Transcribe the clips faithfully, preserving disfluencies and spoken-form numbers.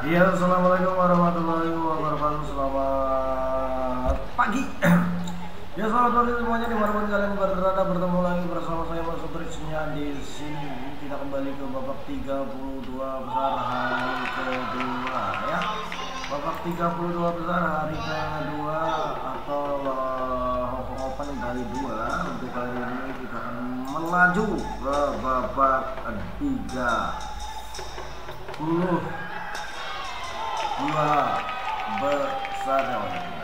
Iya, assalamualaikum warahmatullahi wabarakatuh. Selamat pagi. Ya, selamat pagi semuanya dimanapun kalian berada. Bertemu lagi bersama saya Mas Sutrisnya di sini. Kita kembali ke babak tiga puluh dua besar hari kedua ya. Babak tiga puluh dua besar hari kedua atau uh, Hong Kong Open kali dua. Untuk kali ini kita akan melaju ke babak tiga puluh dua besar ya.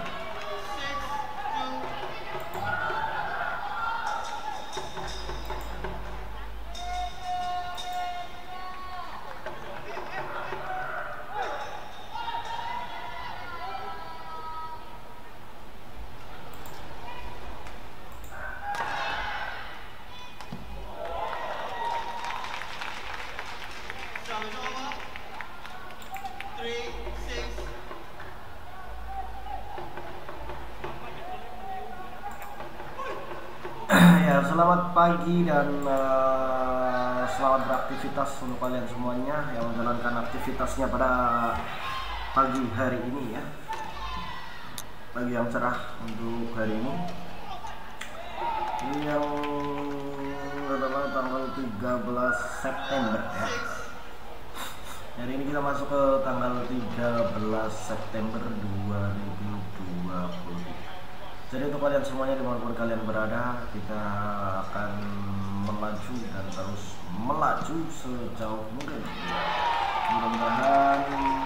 Ya, selamat pagi dan uh, selamat beraktivitas untuk kalian semuanya yang menjalankan aktivitasnya pada pagi hari ini ya. Pagi yang cerah untuk hari ini. Ini yang adalah tanggal tiga belas September ya. Hari ini kita masuk ke tanggal tiga belas September dua ribu dua puluh tiga. Jadi untuk kalian semuanya dimanapun kalian berada, kita akan melaju dan terus melaju sejauh mungkin. Mudah-mudahan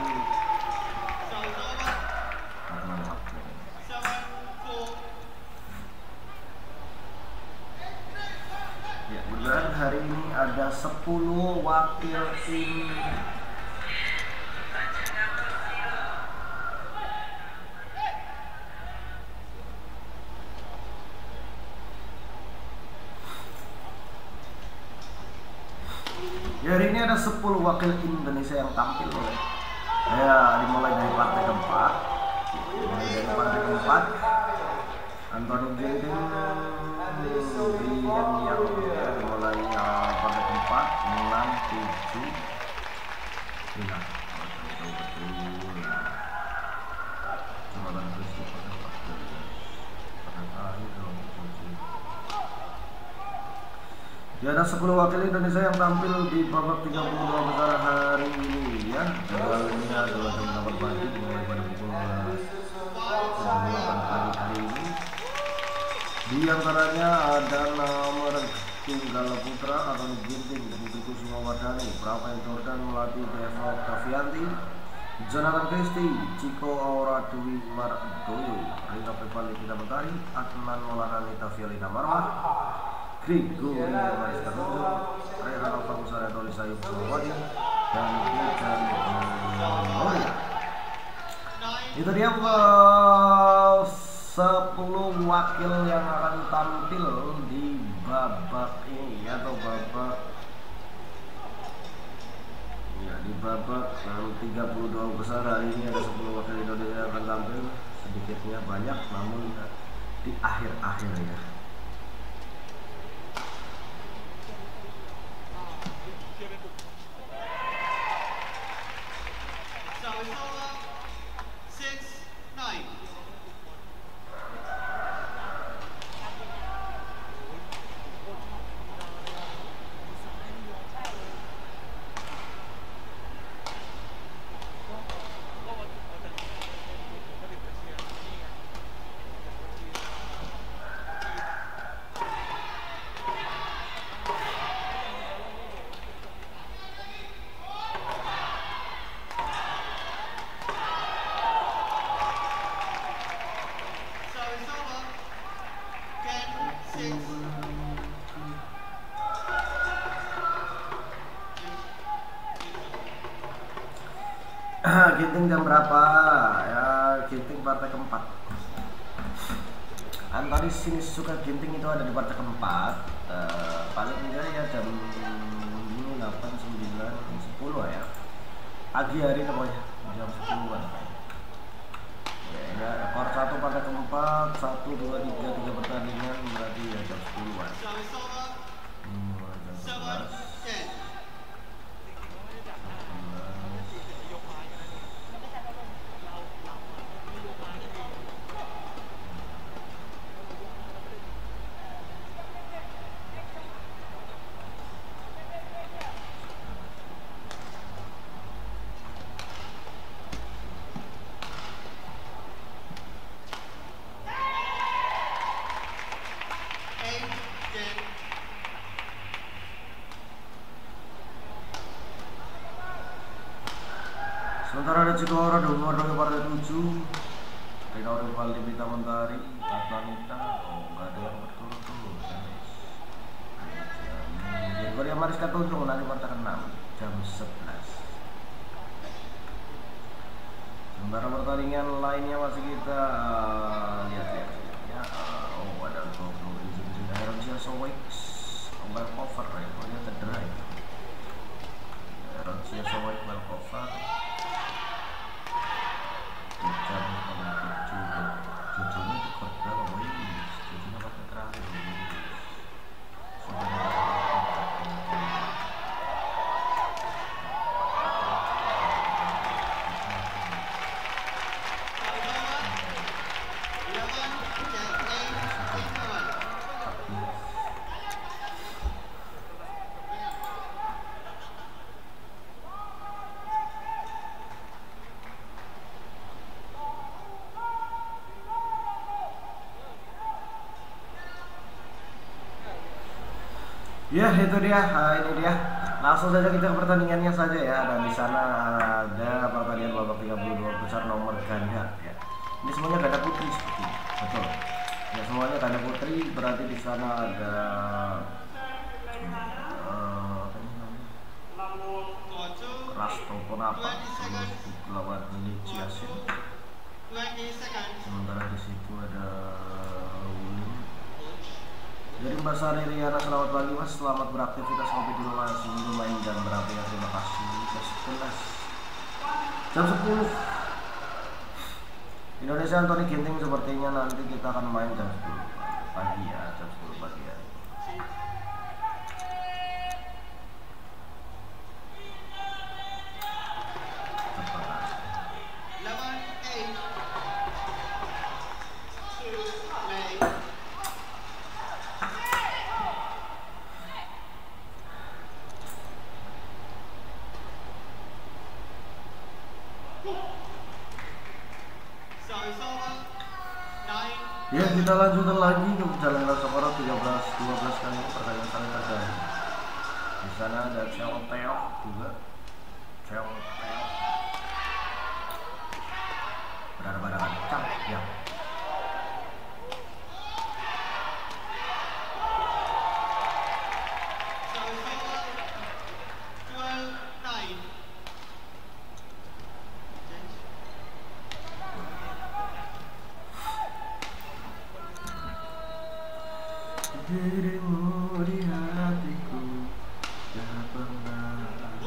ya, mudah-mudahan hari ini ada sepuluh wakil tim Ya, hari ini ada sepuluh wakil Indonesia yang tampil ya, dimulai dari partai keempat dimulai dari partai keempat Anthony Ginting Brian yang ya, dimulai uh, partai keempat enam tujuh sembilan Ya, ada sepuluh wakil Indonesia yang tampil di babak tiga puluh dua besar hari ini ya. Jadwalnya adalah jam delapan pagi mulai pada pukul delapan pagi hari ini. Di antaranya ada nomor tunggal putra Anthony Ginting, Budi Kusumawardani, Praven Jordan melatih Devo Octavianti, Jonathan Christie, Chico Aura Dwi Mardoyo, Rita Pepali Pita Mentari, Adnan Maulana Tavialina Marwah, Gregory Maris Katunjuk, Rera Nova Musara Doli Sayub Sumawadi, dan Hujan Gloria. Itu dia uh, sepuluh wakil yang akan tampil di babak ini atau babak ya di babak um, tiga puluh dua besar hari ini. Ada sepuluh wakil Indonesia yang akan tampil, sedikitnya banyak namun uh, di akhir-akhir ya. Ginting jam berapa? Ya, Ginting partai keempat. Anthony Sinisuka Ginting itu ada di partai keempat. Uh, paling enggak ya jam delapan, sembilan, sepuluh ya. Pagi hari pokoknya jam sepuluhan. Ya, ya, ekor satu partai keempat, satu, dua, tiga, tiga pertandingan berarti ya jam sepuluhan. Hmm, jam sebelas. Sementara ada Cikora nomor dua partai tujuh, Rino Rivaldi Pita Mentari, Atlanita, oh nggak ada yang berturut-turut. Gregoria Mariska Tunjung nanti partai enam jam sebelas. Sementara pertandingan lainnya masih kita uh, lihat-lihat ya. Uh, oh ada gol izin Iron Sowix, well cover ya, pokoknya cedera ya. Iron Sowix well cover. Jam juga jujurnya di kota Woi, jujurnya pakai terakhir. Ya itu dia, uh, ini dia. Langsung saja kita ke pertandingannya saja ya. Dan di sana ada pertandingan babak tiga puluh dua besar nomor ganda ya. Ini semuanya ganda putri seperti ini. Betul. Ya semuanya ganda putri, berarti di sana ada uh, apa ini namanya? Rasto Ponapa lawan Lili Ciasin. Sementara di situ ada Jadi Mbak Sari Riana, selamat pagi Mas, selamat beraktivitas ngopi di rumah sebelum main jam berapa ya, terima kasih. Jam sebelas, jam sepuluh Indonesia. Anthony Ginting sepertinya nanti kita akan main jam sepuluh pagi ya, jam sepuluh pagi ya. Ya kita lanjutkan lagi ke perjalanan Sokoro tiga belas dua belas kali ini pertandingan saling terjadi. Di sana ada Cheong Teok juga, Cheong Teok berhadapan Cang ya. Dirimu di hatiku tak pernah.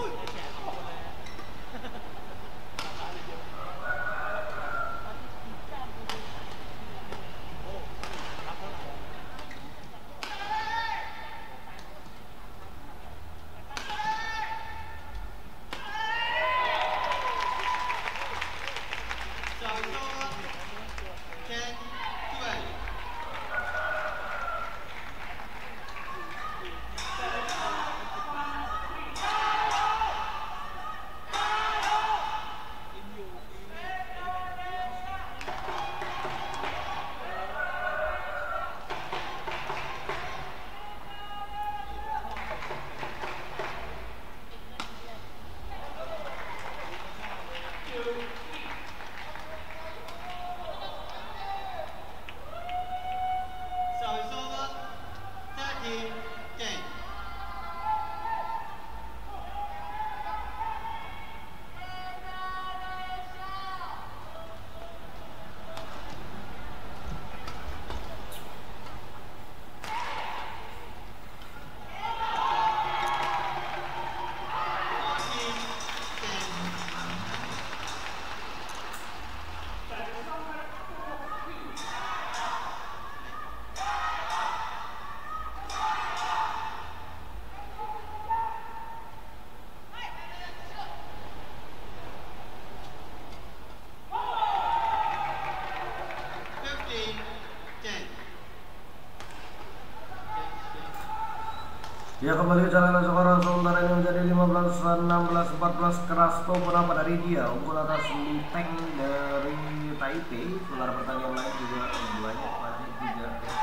Ya kembali ke jalanan sekarang, sementara ini menjadi lima belas enam belas empat belas. Krasto Ponapa dari dia unggul atas Liteng dari Taipei. Sementara pertandingan lain juga banyak masih juga ya.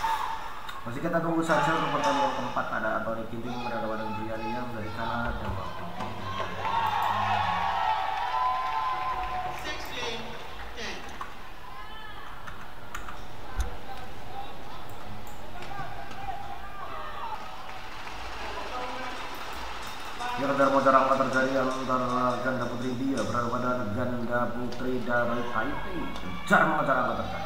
Masih kita tunggu saja untuk pertandingan keempat. Ada Anthony Ginting berhadapan dengan Brian Yang dari Kanada. dari antara ganda putri dia berada pada ganda putri dari Taipei. Kejar mengejar angka terdekat.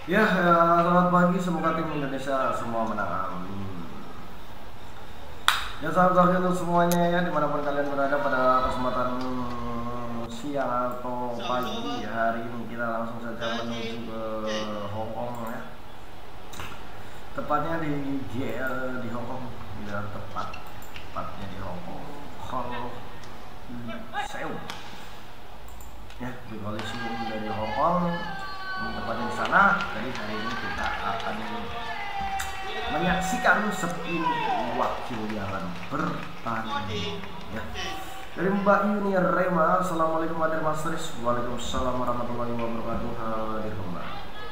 Ya, ya, selamat pagi, semoga tim Indonesia semua menang. Amin. Ya, selamat pagi untuk semuanya ya, dimanapun kalian berada pada kesempatan siang atau pagi hari ini. Kita langsung saja menuju ke Hong Kong ya, tepatnya di J L di Hong Kong, ya tepat tepatnya di Hong Kong, Seoul ya, di Coliseum dari Hong Kong, tepatnya di sana. Jadi hari ini kita akan menyaksikan sepuluh wakil yang akan bertanding ya. Dari Mbak Yuni Rema, Assalamualaikum Hadir Mas Tris. Waalaikumsalam warahmatullahi wabarakatuh. Hadir kembali.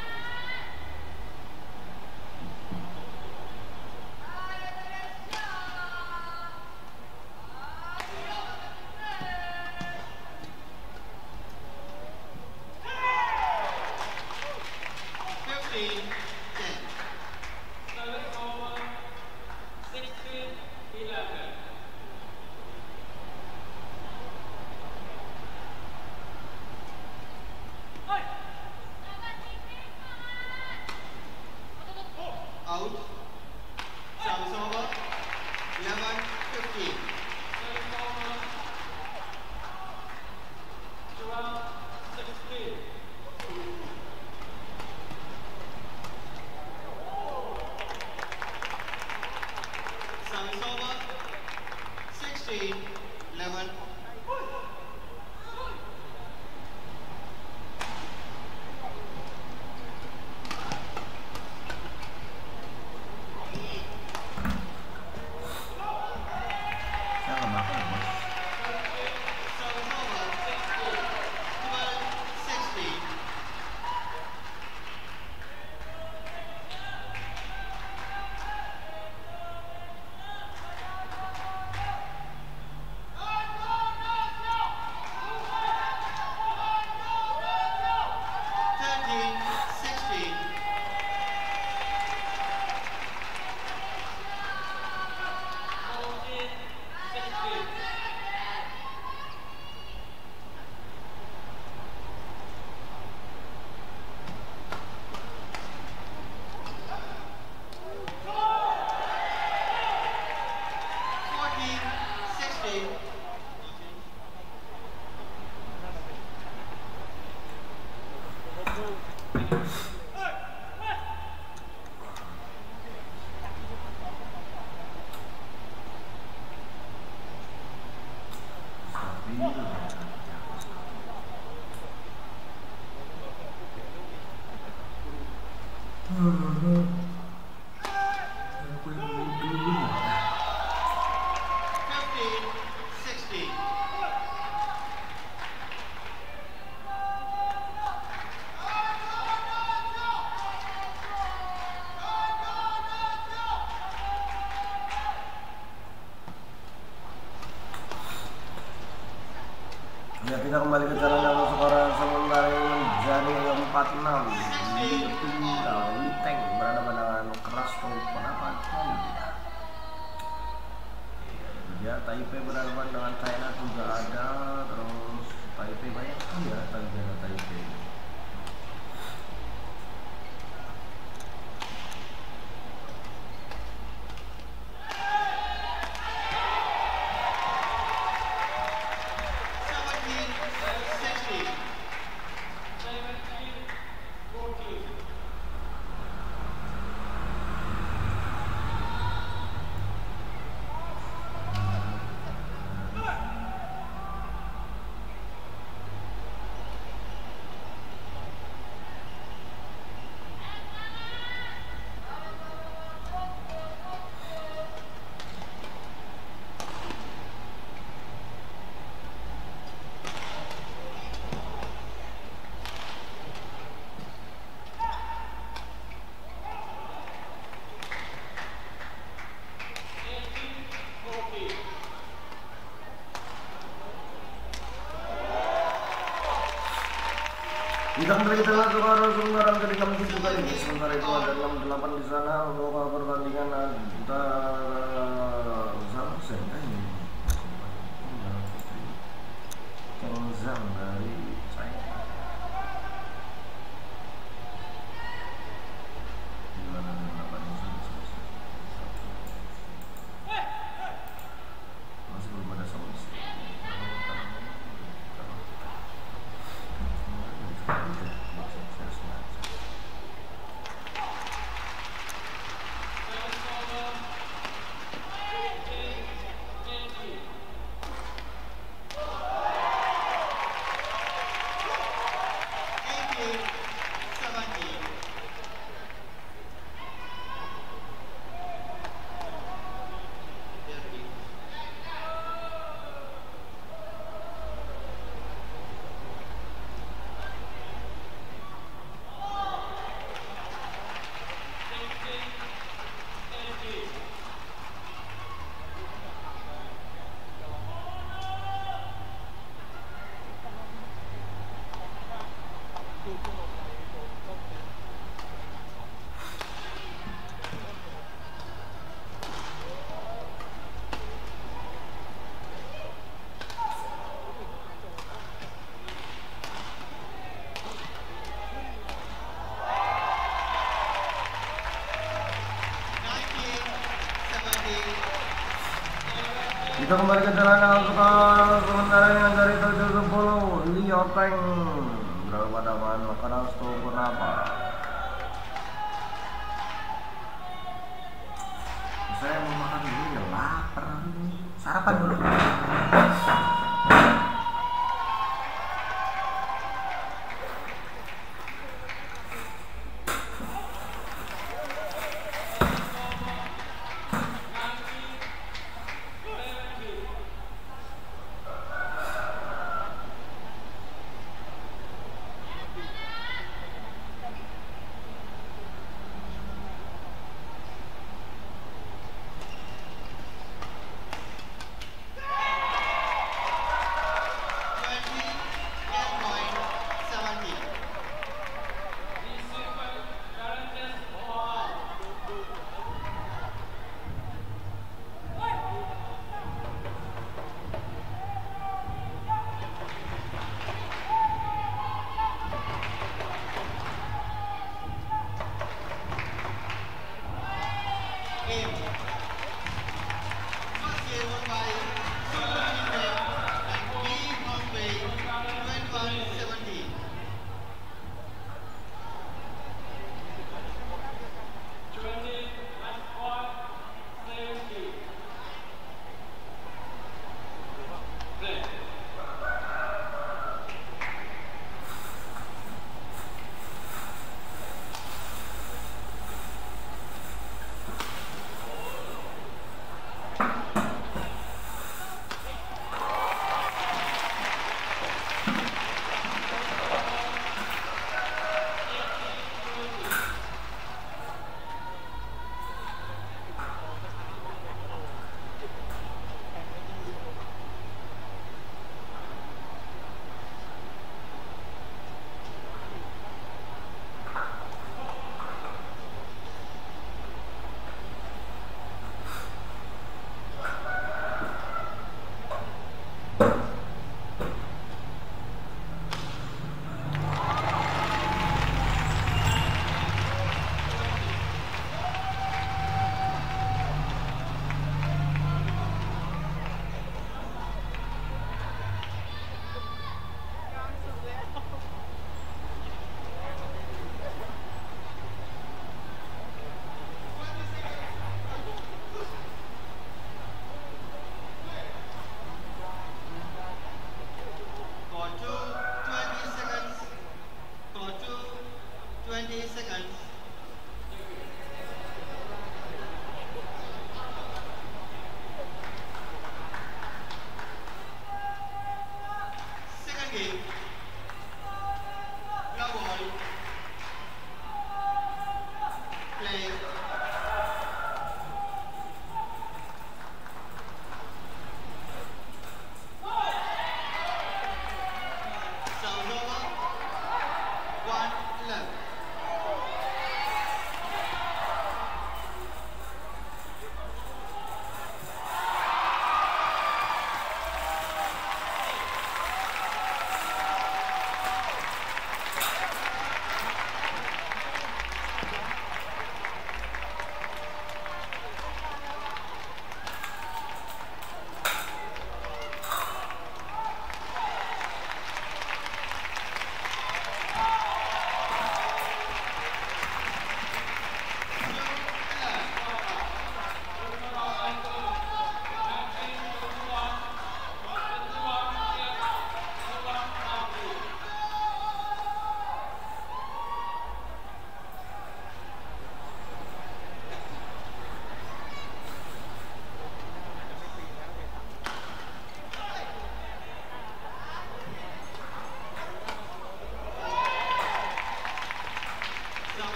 Ya, kita kembali ke jalan yang skor sementara menjadi empat enam. Li Tunggal, Li Teng berada dengan keras maupun apa ya. Ya, Taipei berhadapan dengan China juga ada, terus Taipei banyak ya, Taipei Taipei. Kita kembali kita langsung ke arah sementara menjadi enam tujuh kali ini. Sementara itu ada enam delapan di sana untuk pertandingan antara Zhang ini Cheng Zhang dari China. Kita kembali ke jalan untuk sementara yang dari tujuh sepuluh Lioteng berapa pada bahan makanan stop apa? Saya mau makan dulu ya, lapar. Sarapan dulu.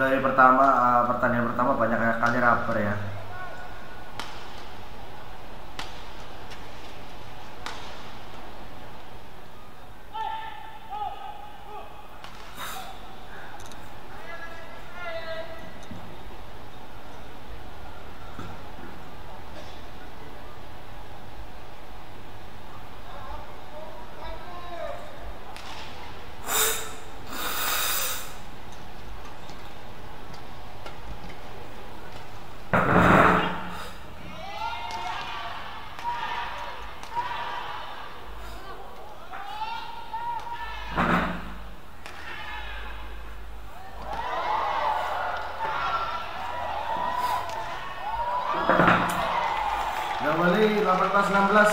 dari pertama uh, pertandingan pertama banyak kali rubber ya. Kembali delapan belas enam belas.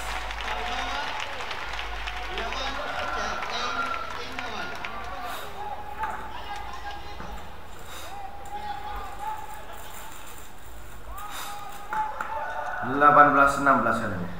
delapan belas enam belas kali ini.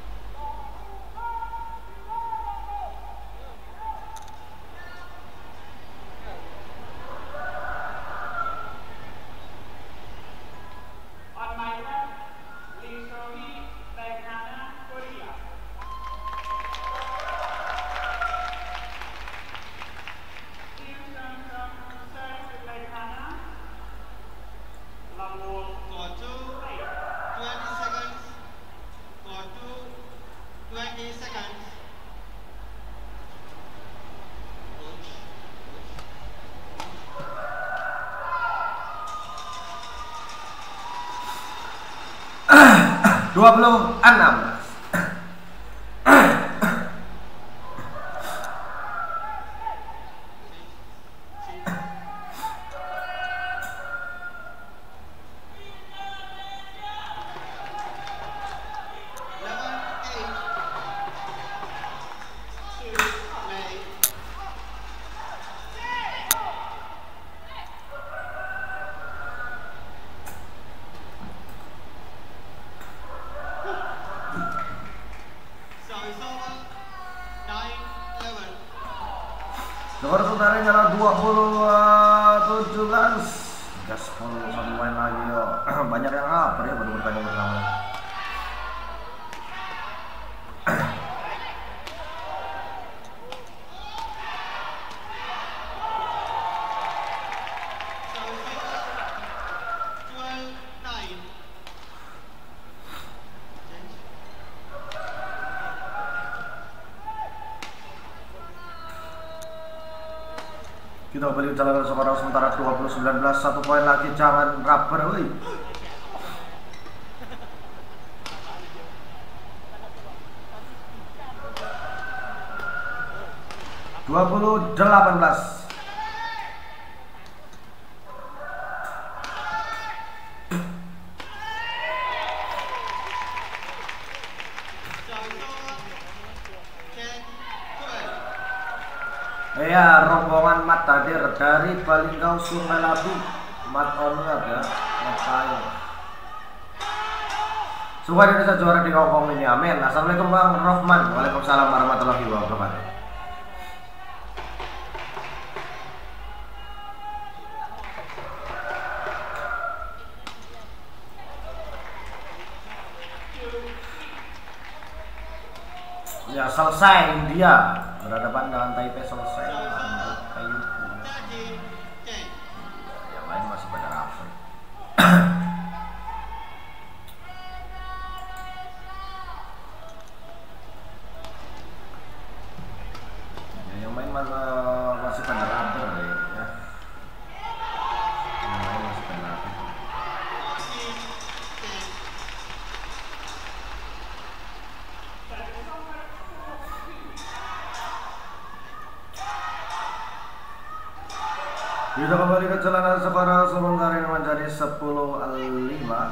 dua puluh enam. Skor sementara nyala dua puluh tujuh belas. Gaspol satu main lagi yo. Banyak yang apa ya baru bertanya bersama. Kita kembali jalan skor sementara dua puluh sembilan belas, satu poin lagi, jangan rubber woi. dua puluh delapan belas. Ya, rombongan Mat hadir dari Balingkau Sungai Labu. Mat Onward ya, Mat Kayu. Semoga Indonesia juara di Hongkong ini, amin. Assalamualaikum Bang Rohman. Waalaikumsalam warahmatullahi wabarakatuh. Ya, selesai India berhadapan dengan Taipei, selesai. Kayu yang lain masih pada rubber. Ya, yang main masih pada rubber ya. Yang lain masih pada rubber. Kita kembali ke jalanan skor sementara ini menjadi sepuluh lima.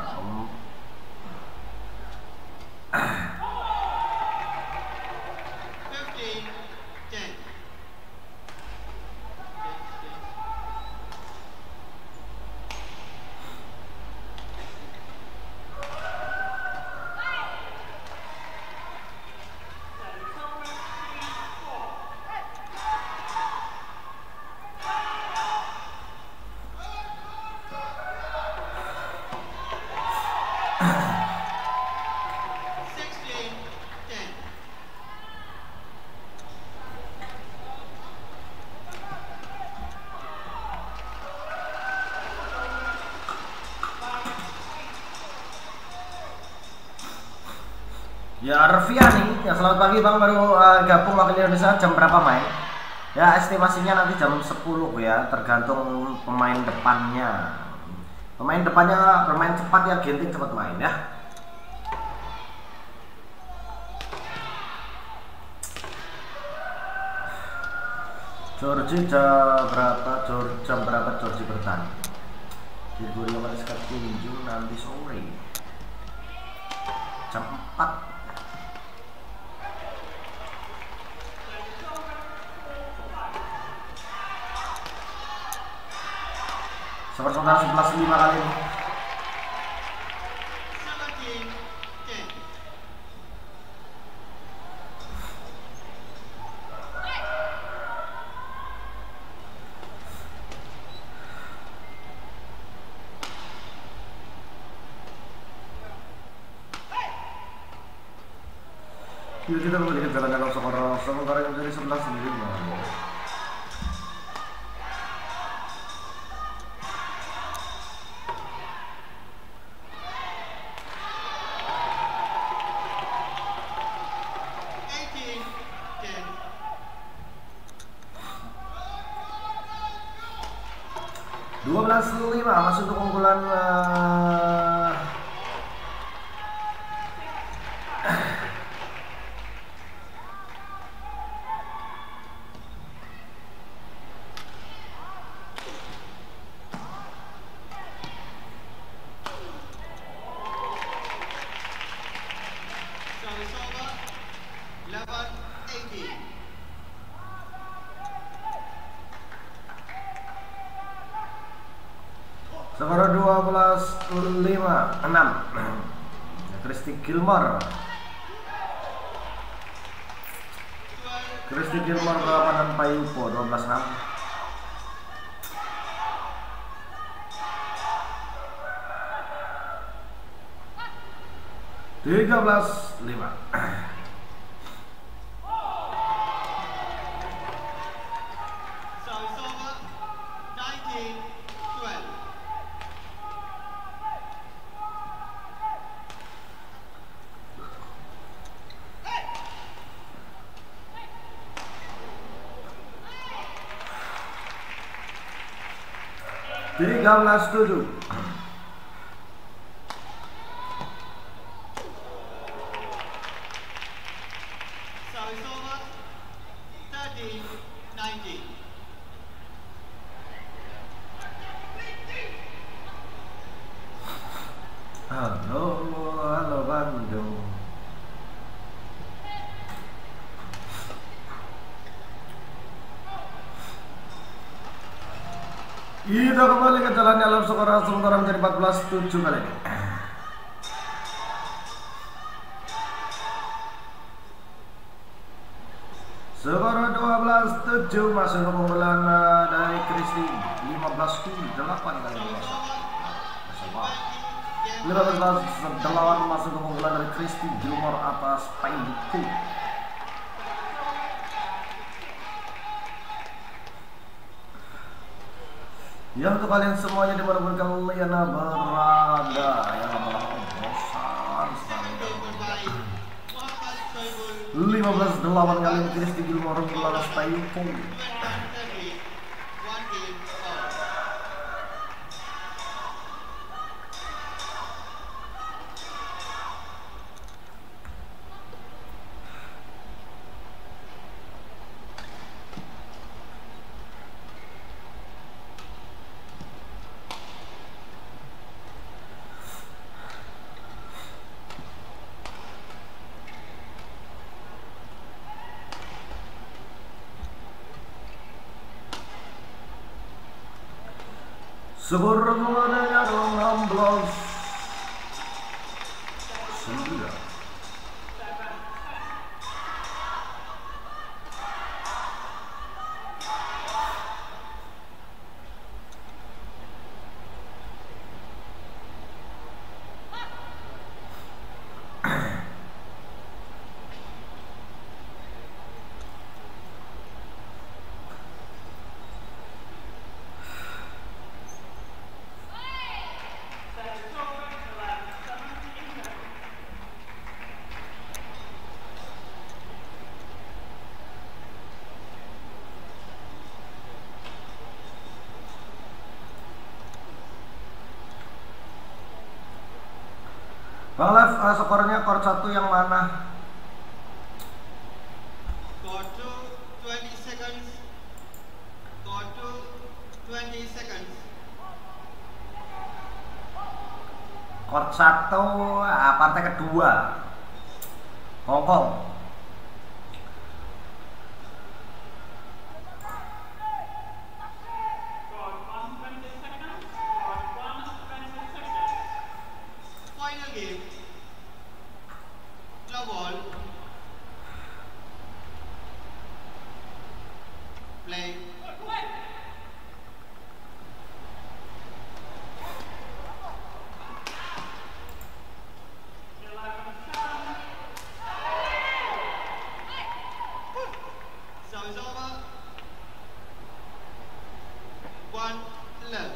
Ya Arfiani, ya selamat pagi Bang, baru uh, gabung wakil Indonesia, jam berapa main? Ya estimasinya nanti jam sepuluh ya, tergantung pemain depannya. Pemain depannya bermain cepat ya, Genting cepat main ya. Georgie jam berapa? Jam berapa Georgie bertanding? Gregorio Mariska kunjung nanti sore jam empat. Skor sementara sebelas lima kali ini. Yuk kita memberikan jalan-jalan skor sementara yang menjadi sebelas lima. dua belas lima masih untuk unggulan uh, skor dua belas lima enam. Christy Gilmore Christy Gilmore ke lapangan Payupo dua belas enam. tiga belas lima. tiga belas tujuh. Halo, halo Bandung. Kita kembali ke jalannya dalam skor sementara menjadi empat belas tujuh kali ini. Skor dua belas tujuh masih keunggulan dari Christy lima belas delapan kali ini. lima belas delapan masuk keunggulan dari Christy Gilmore atas Payupo. Ya untuk kalian semuanya dimanapun kalian berada yang melakukan bosan lima belas delapan kali ini Christy Gilmore melawan Payupo. Skor keunggulannya enam belas sembilan. Bang Lev, uh, skornya chord satu yang mana? Chord two, twenty seconds. Chord two, twenty seconds. Chord satu, ah, partai kedua Hong Kong. Final game. Club ball. Play. Service over. One love.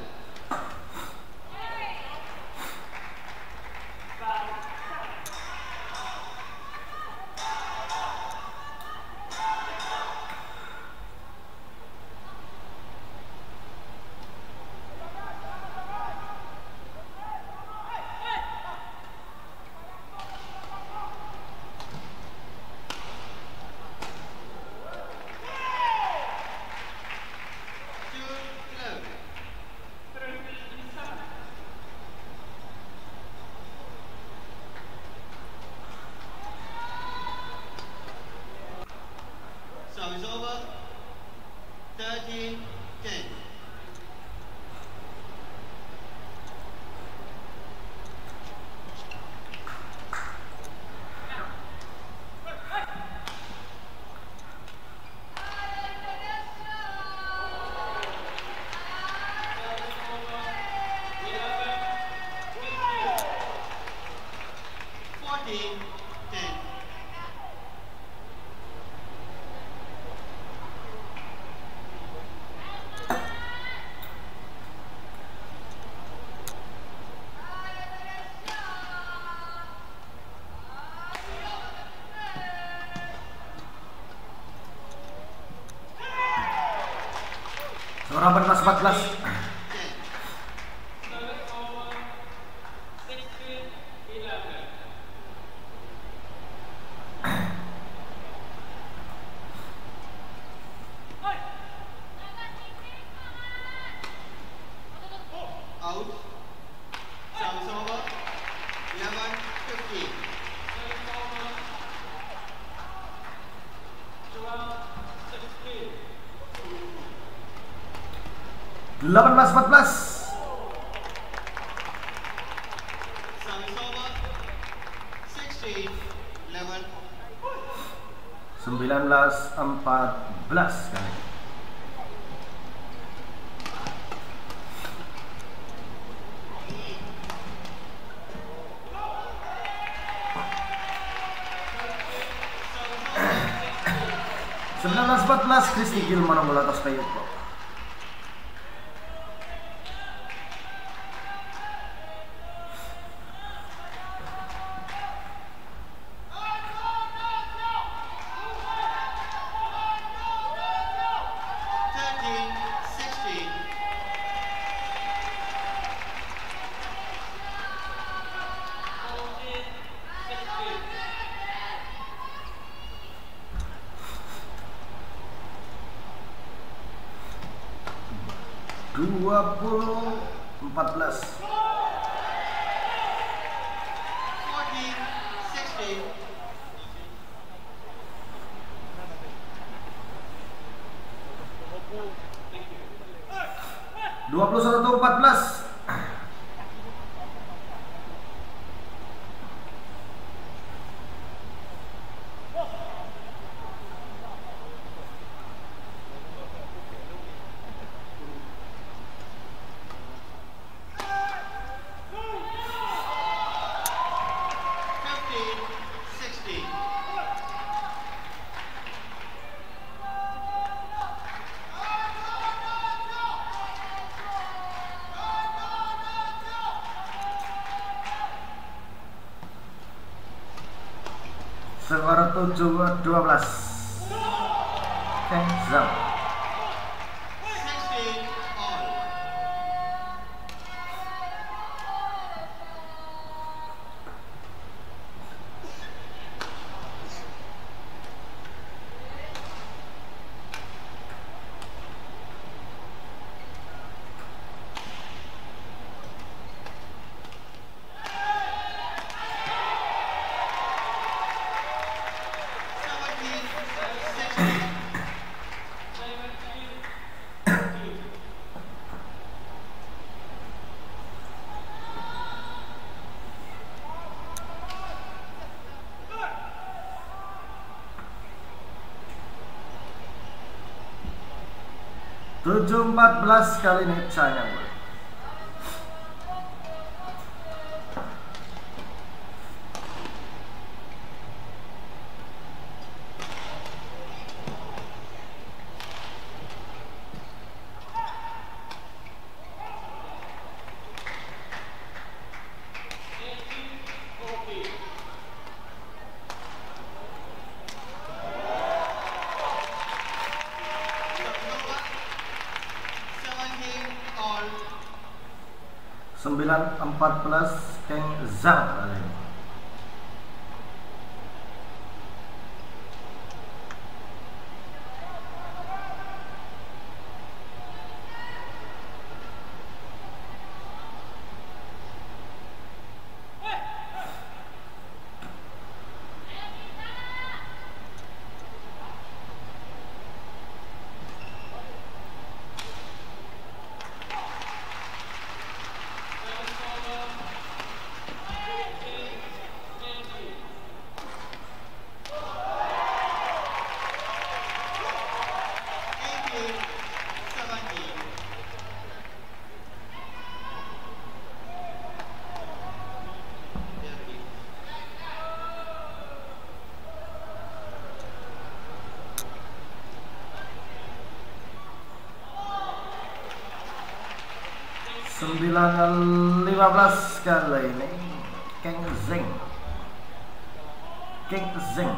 Service over. thirteen ten. fourteen ten. Skor empat belas empat belas. Out. Service over. eleven fifteen. delapan belas empat belas. Service over. sixteen eleven. sembilan belas empat belas kali. sembilan belas empat belas. Kristi Gilman unggul atas Tayyip. thirteen sixteen. dua puluh empat belas. fourteen sixteen. dua puluh satu empat belas. fifteen sixteen. Skor tujuh dua belas. Kenzam. sixteen all. tujuh empat belas kali ini China. sembilan empat belas Keng Zhang kali ini. sembilan lima belas kali ini Keng Zheng. Keng Zheng.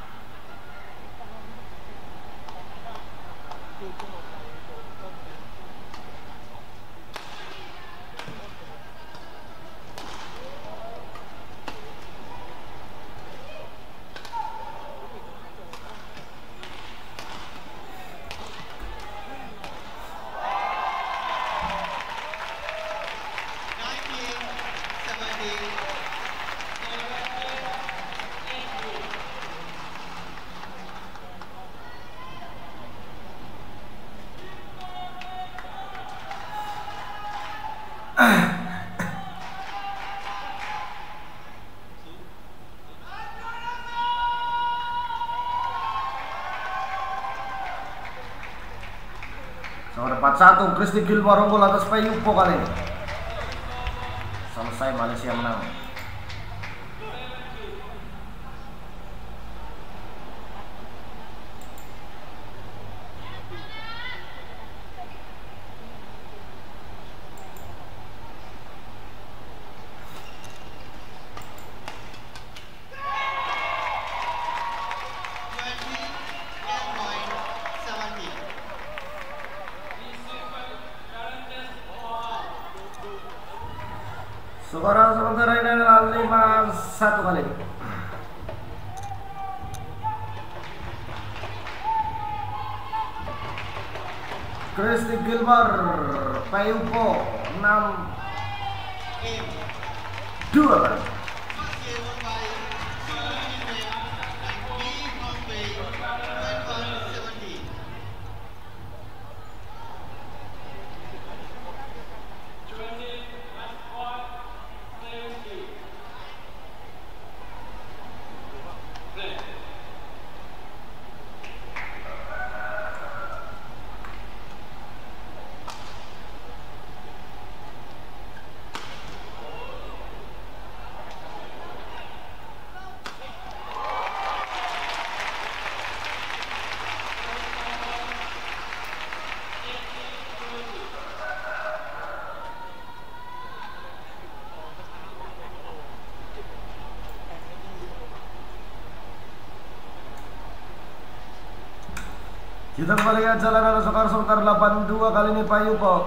Nomor empat satu Kristi Gilmore unggul atas Payupo kali ini. Selesai, Malaysia menang. Skor sementara ini adalah lima satu kali. Kristi Gilmore Payupo enam dua kali. Kita kembali ke jalan ada skor sementara delapan dua kali ini Payupo.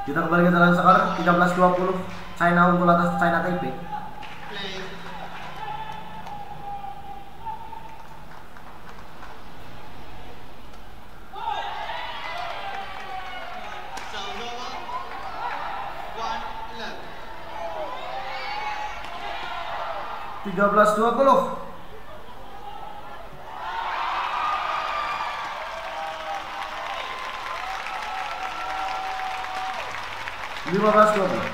Kita kembali ke dalam skor tiga belas dua puluh. China unggul atas China Taipei. Play. Serves over. one eleven. tiga belas dua puluh. lima belas dua puluh.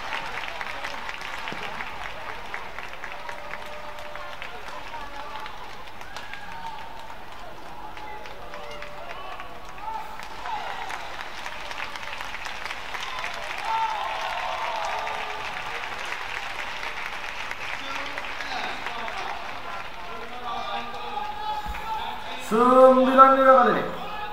Sembilan lima kali ini.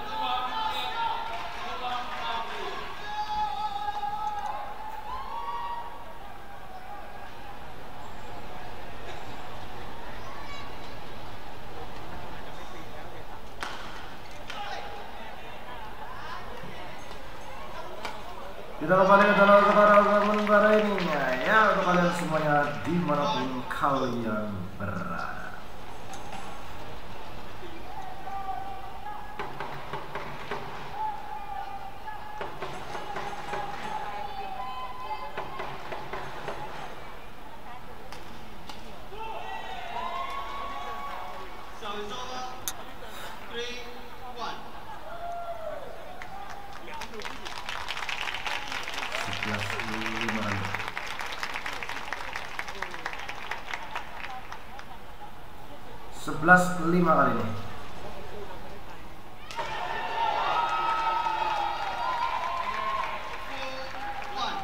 Kita kembali ke dalam sementara ini ya untuk kalian semuanya dimanapun kalian berada. Serves over. three one. sebelas lima. sebelas lima kali ini. four one.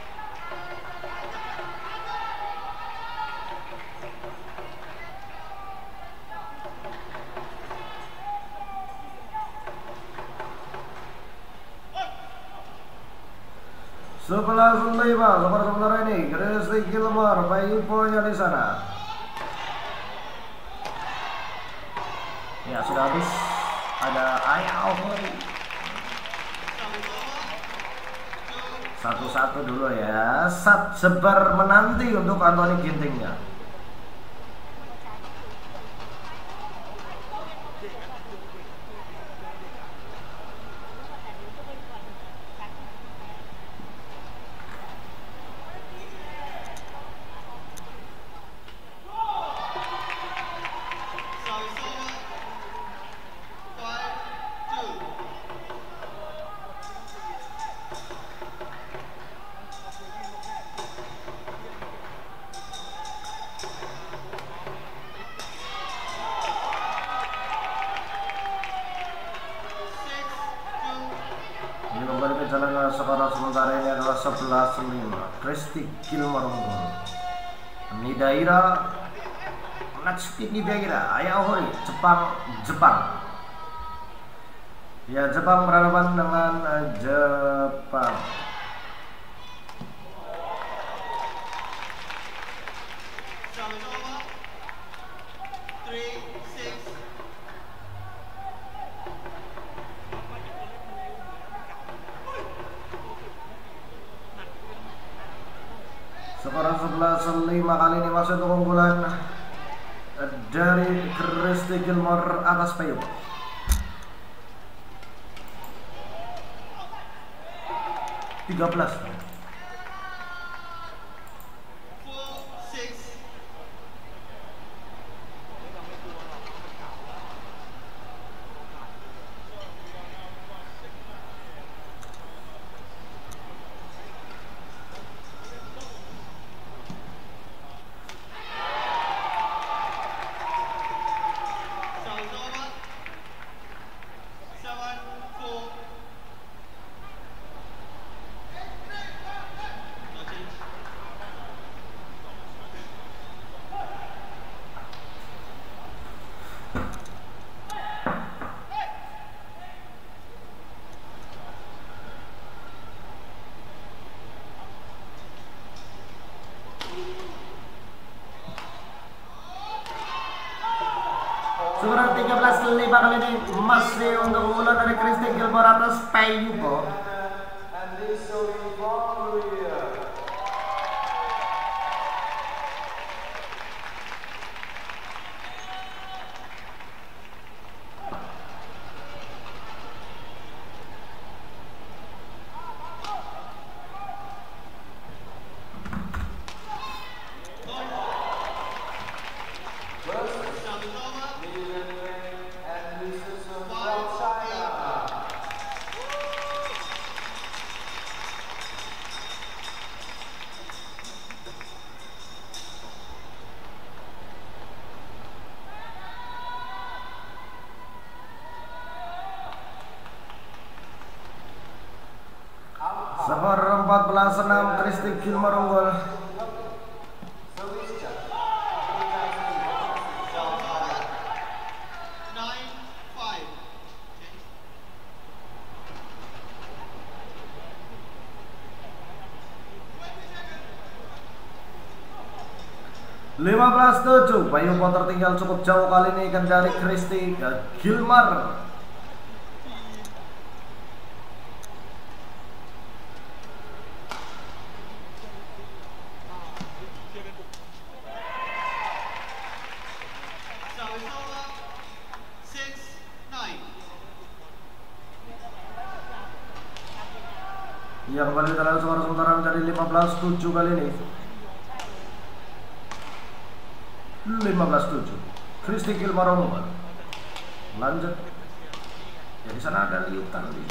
Sebelas lima, skor sementara ini Christy Gilmore, Payuponya di sana. Ya sudah habis. Ada Ayao Hori. Serves over. two Satu-satu dulu ya. Sat sebar menanti untuk Anthony Gintingnya. Serves over. five two. six two. Ini kembali ke jalan skor sementara ini adalah sebelas lima. Christy Gilmore unggul. Nidaira Natsuki Nidaira, Ayao Hori, Jepang, Jepang. Ya, Jepang berhadapan dengan eh, Jepang. Serves over. three six. Skor sebelas lima kali ini masuk untuk keunggulan eh, dari Christy Gilmore atas Payung. tiga belas. four six. Serves over. seven four. No change. Skor tiga belas lima kali ini masih untuk keunggulan dari Christy Gilmore atas Payupo. And this so Skor empat belas enam, Kristi Gilmar unggul. lima belas tujuh, Bayu Potter tinggal cukup jauh kali ini kan dari Kristi Gilmar. Ya, kembali dalam skor sementara menjadi lima belas tujuh kali ini. lima belas tujuh, Kristi Gilmar unggul. Lanjut. Ya, di sana ada liutan nih.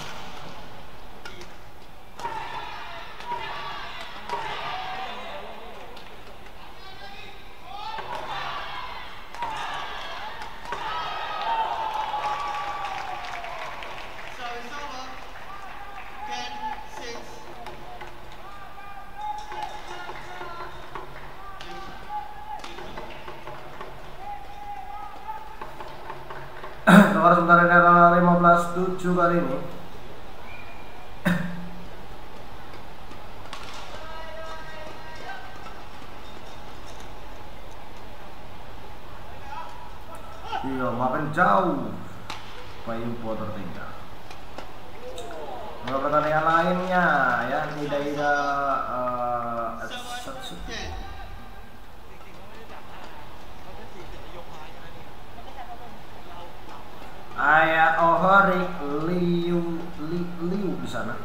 Skor sementara adalah lima belas tujuh kali ini. Iya, makin jauh. Bayu Potter tinggal. Untuk pertandingan lainnya ya, Nida Ida uh, Ayah Ohori Liu Liu, Liu di sana.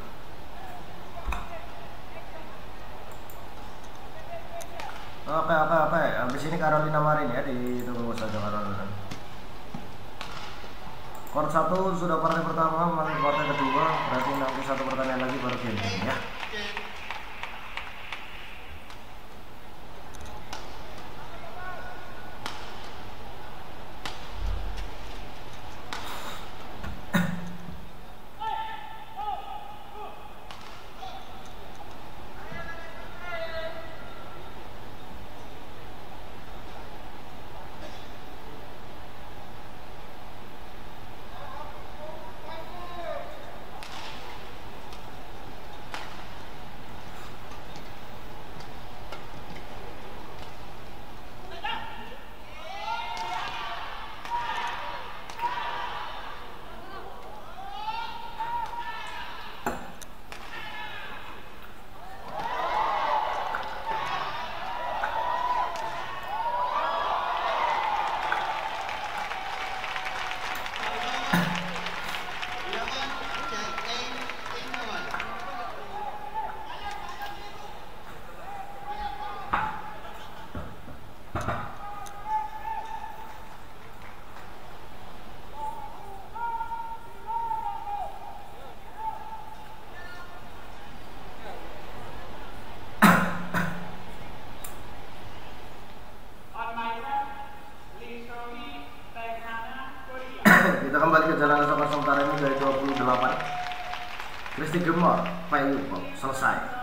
Oke oke oke. Habis ini Carolina Marin ya, ditunggu saja Carolina. Court satu sudah partai pertama, main partai kedua, berarti nanti satu pertandingan lagi baru game ya. Kita kembali ke jalan skor sementara ini dari dua puluh delapan. Kristi Gilmar, Bayu selesai.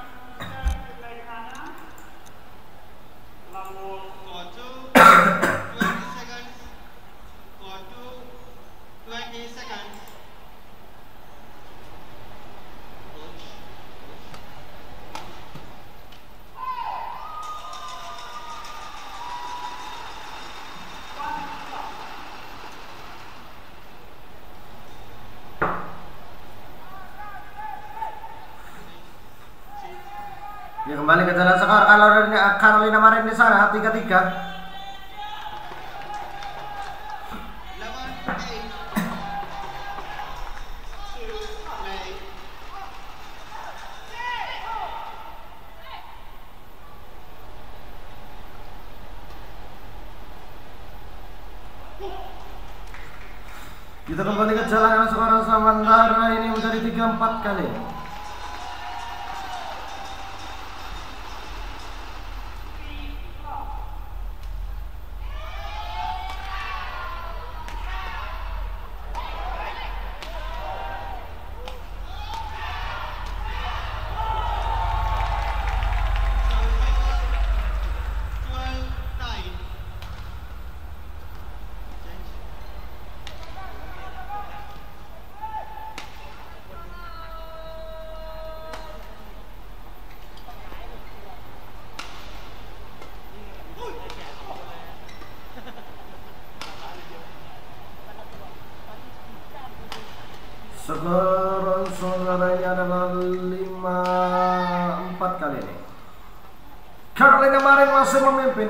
Ya, kembali ke jalan skor Carolina, Carolina Marin di sana tiga tiga. Kita kembali ke jalan skor sementara ini menjadi tiga empat kali. keempat kali ini. Carolina Marin masih memimpin.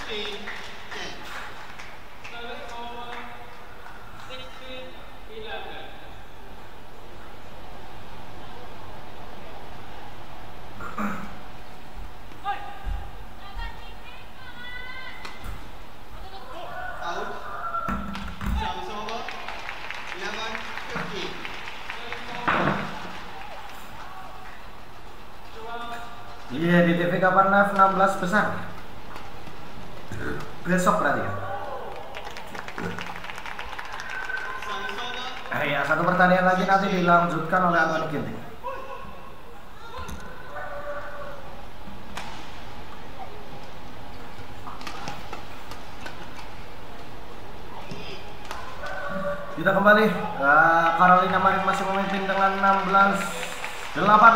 sixteen ten. Out. Service over. eleven fifteen. Iya, di T V Kapan Live enam belas besar. Besok berarti ya. Service over. Eh, ya, satu pertandingan lagi nanti dilanjutkan oleh Anthony Ginting. Kita kembali. Uh, Carolina Marin masih memimpin dengan enam belas delapan.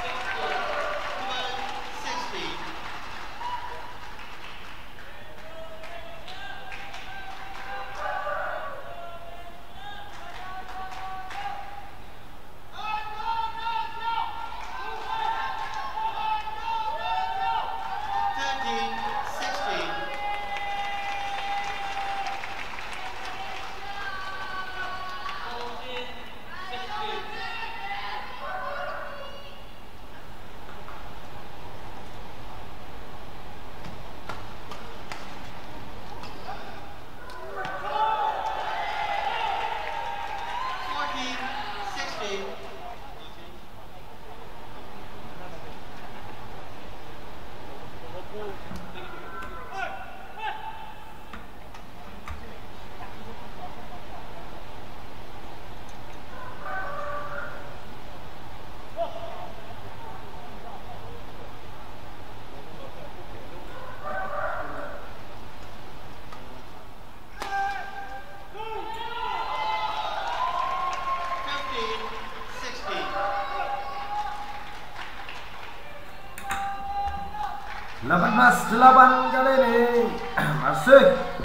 delapan belas delapan kali ini masih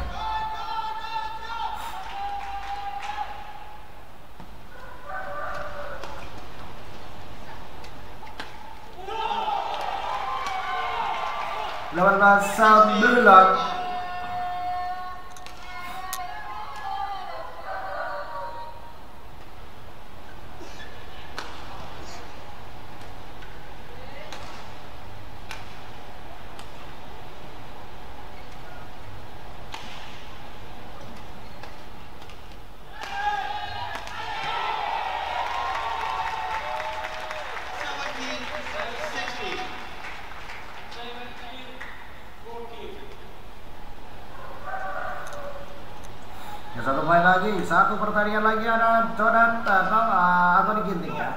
delapan belas sembilan. Satu poin lagi, satu pertandingan lagi ada Jonathan atau uh, Anthony Ginting ya.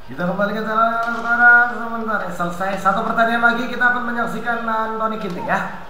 Kita kembali ke jalan sekarang sebentar. Selesai satu pertandingan lagi, kita akan menyaksikan Anthony Ginting ya.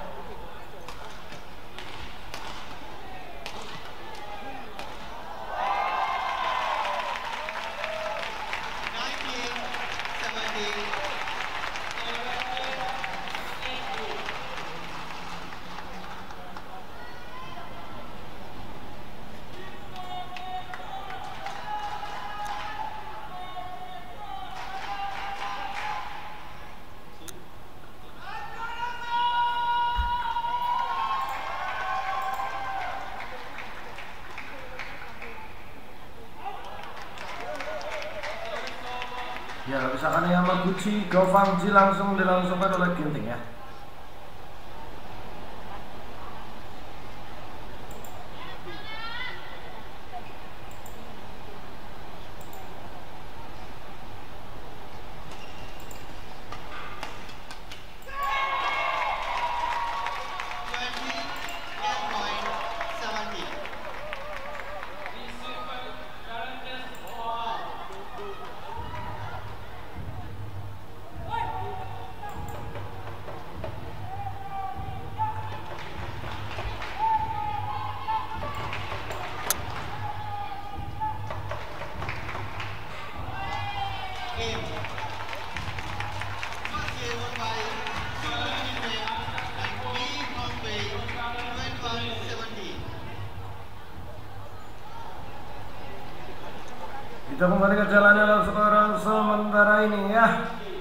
Ya, misalkan Yamaguchi, Gofangji langsung dilangsungkan oleh Ginting ya. Kita kembali ke jalannya langsung sekarang sementara ini ya.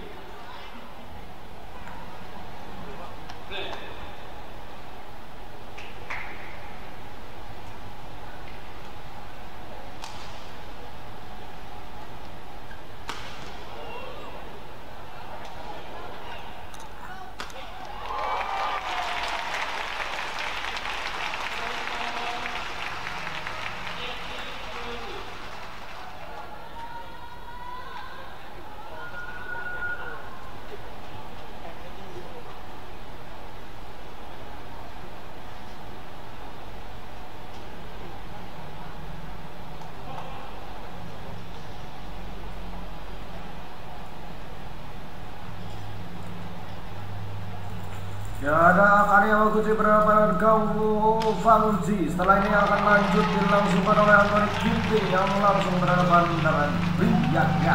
Ya, ada karya Yamaguchi berhadapan Gofangji. Setelah ini akan lanjut dilangsungkan oleh Anthony Ginting yang langsung berhadapan dengan Brian ya.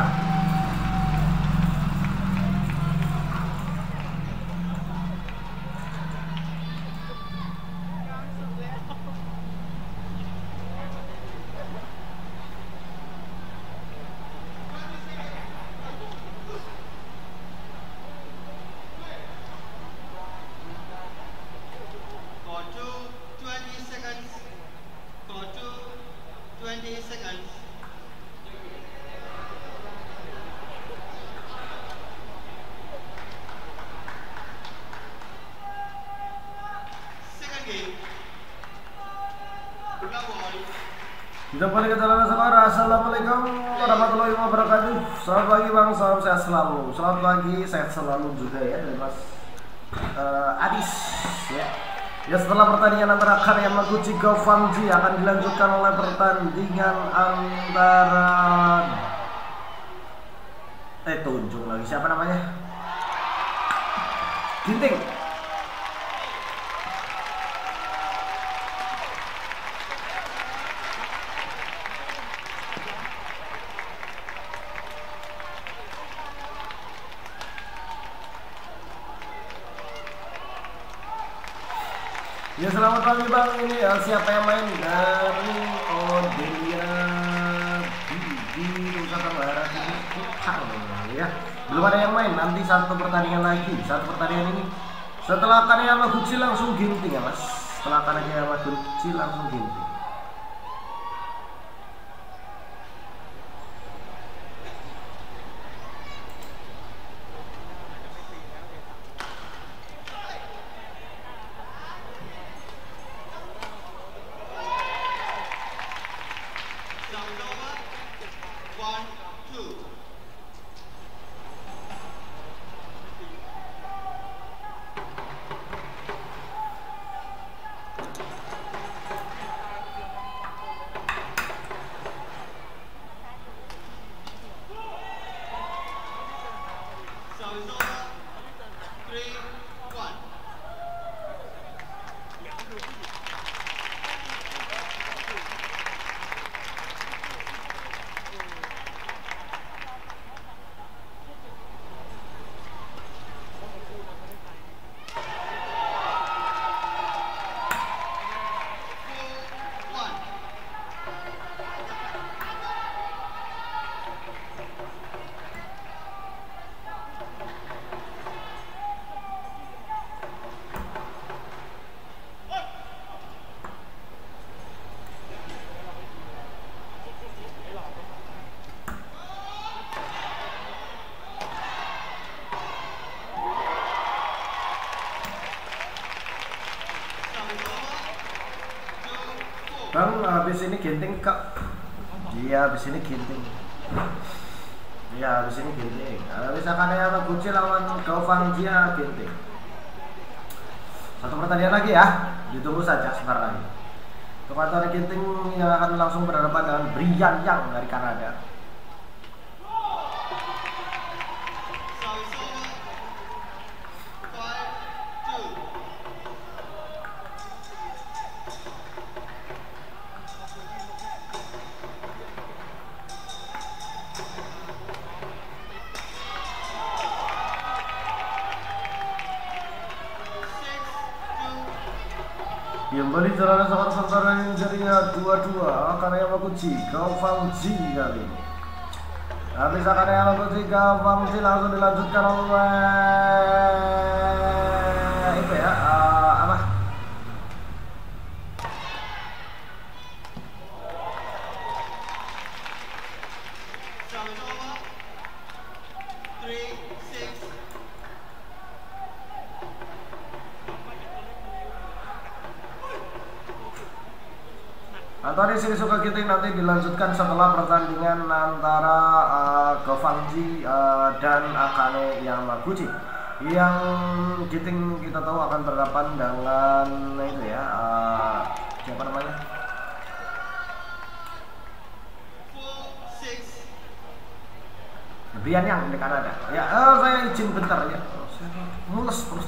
Kita balik ke jalan sekarang. Assalamualaikum warahmatullahi wabarakatuh. Selamat pagi bang, salam sehat selalu. Selamat pagi, sehat selalu juga ya dari Mas uh, Adis ya. Ya, setelah pertandingan antara karya Yamaguchi Gofangji akan dilanjutkan oleh pertandingan antara eh tunjuk lagi siapa namanya? Ginting. Ya, selamat pagi bang, ini ya, siapa yang main dari Odelia di Nusa Tenggara Timur ya. Belum ada yang main, nanti satu pertandingan lagi. Satu pertandingan ini setelah karya Yamaguchi langsung Ginting ya mas. Setelah karya Yamaguchi langsung Ginting. Bang, habis ini ginting kak. Iya, habis ini ginting. Iya, habis ini ginting. Habis Akane Yamaguchi lawan Gaofang Jia ginting. Satu pertandingan lagi ya, ditunggu saja sebentar lagi. Untuk Anthony Ginting yang akan langsung berhadapan dengan Brian Yang dari Kanada. Kembali jalan seorang sementara yang jadinya dua dua Akane Yamaguchi Gaofang Ji kali ini. Habis Akane Yamaguchi Gaofang Ji langsung dilanjutkan oleh itu ya uh, apa? Anthony Shinsuke Ginting nanti dilanjutkan setelah pertandingan antara uh, Gaofang Ji uh, dan Akane Yamaguchi. Yang Ginting kita tahu akan berhadapan dengan itu ya uh, siapa namanya? Brian Yang di Kanada. Ya, uh, saya izin bentar ya. Saya mulus terus.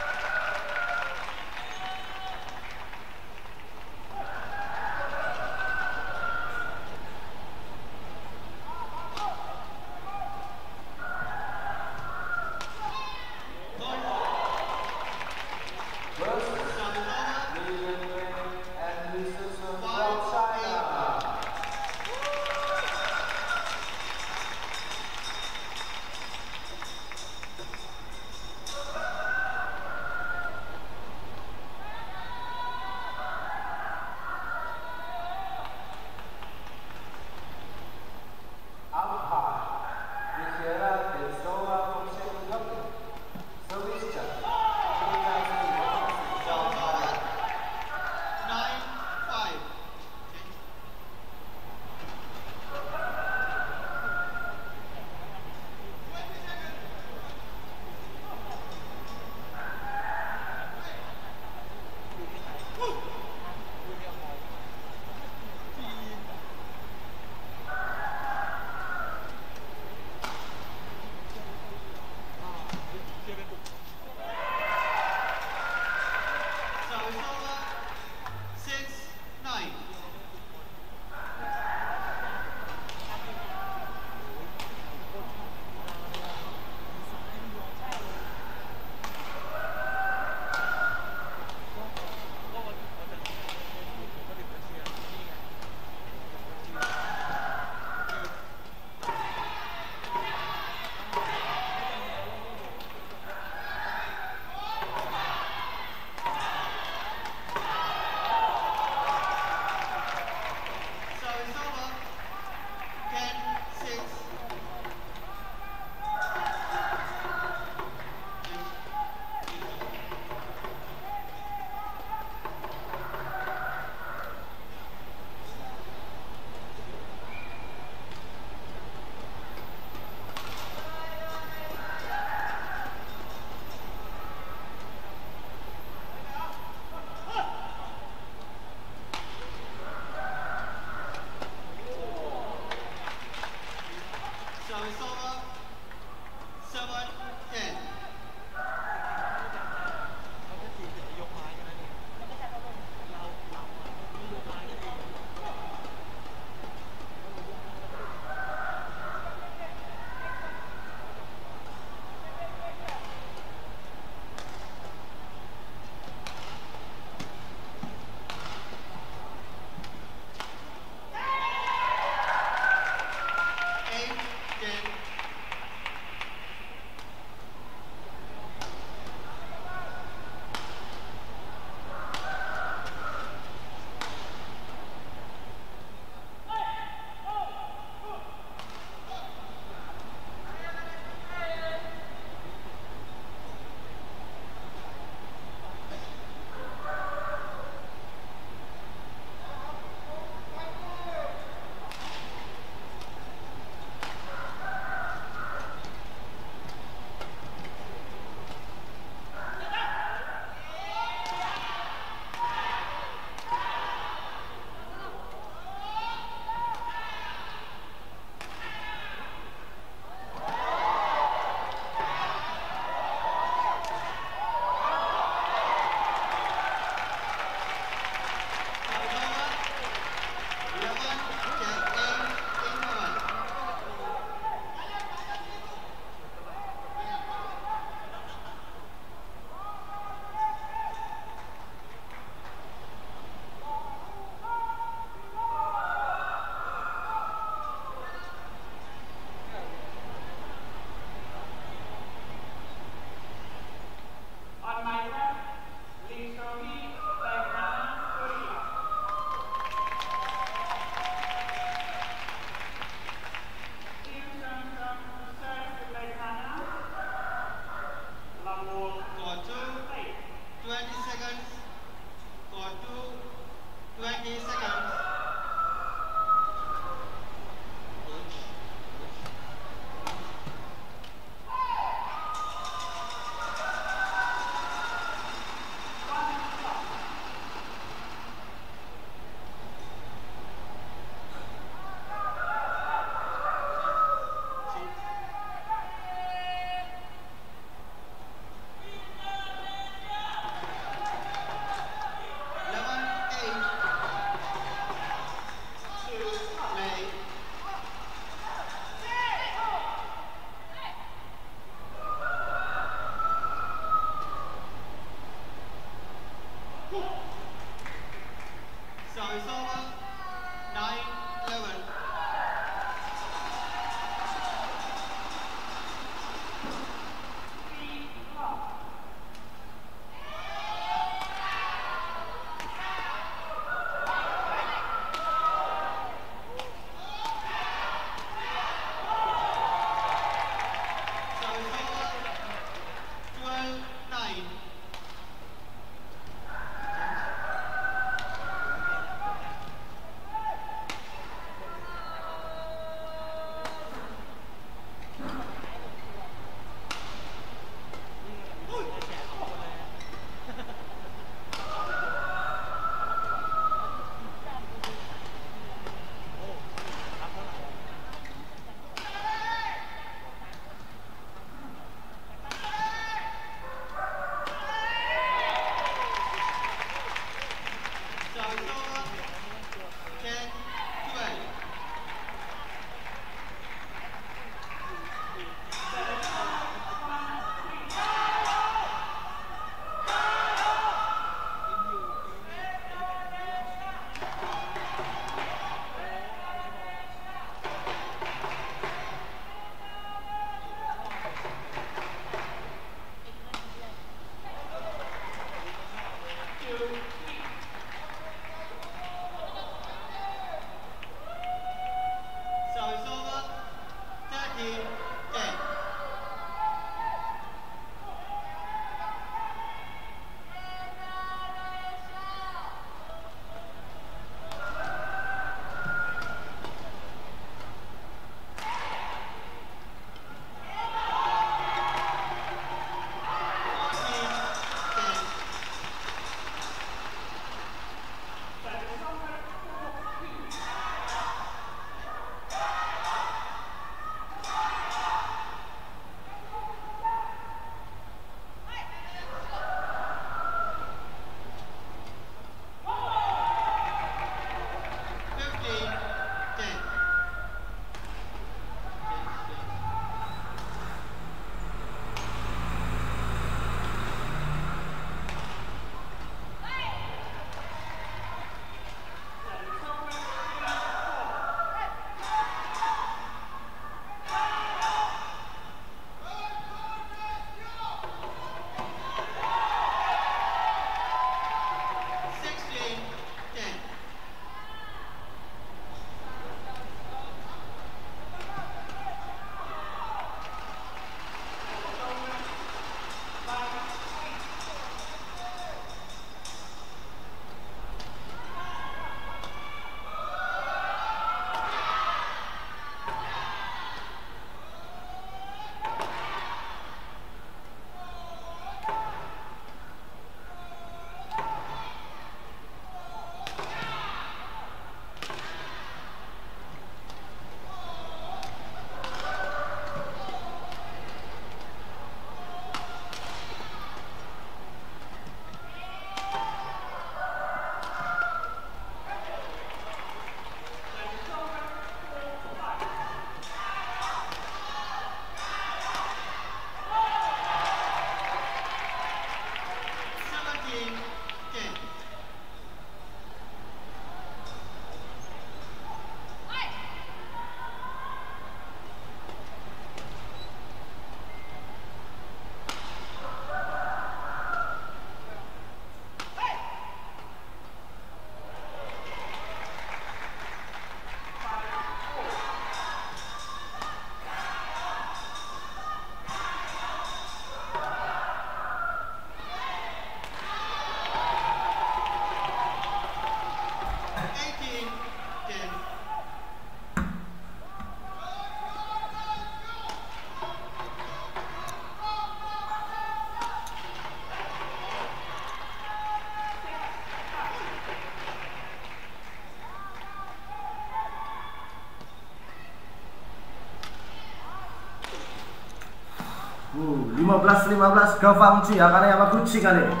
lima belas lima belas Gawang Chi Akane Yamaguchi kali ini.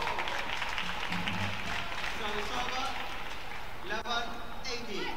Service over. eleven eighteen.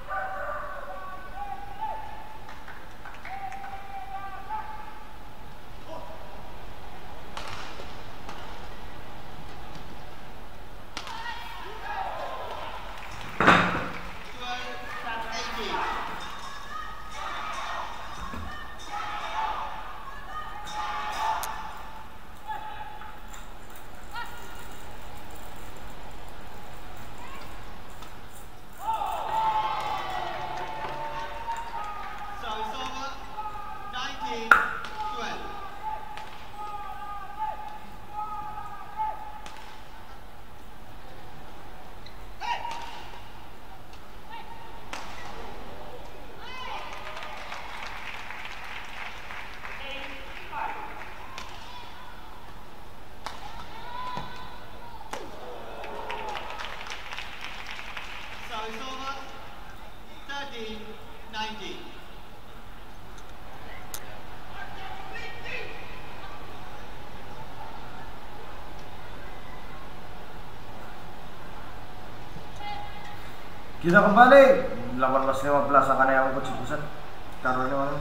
Kita kembali delapan belas lima belas Akane Yamaguchi pusat. Taruhnya mana?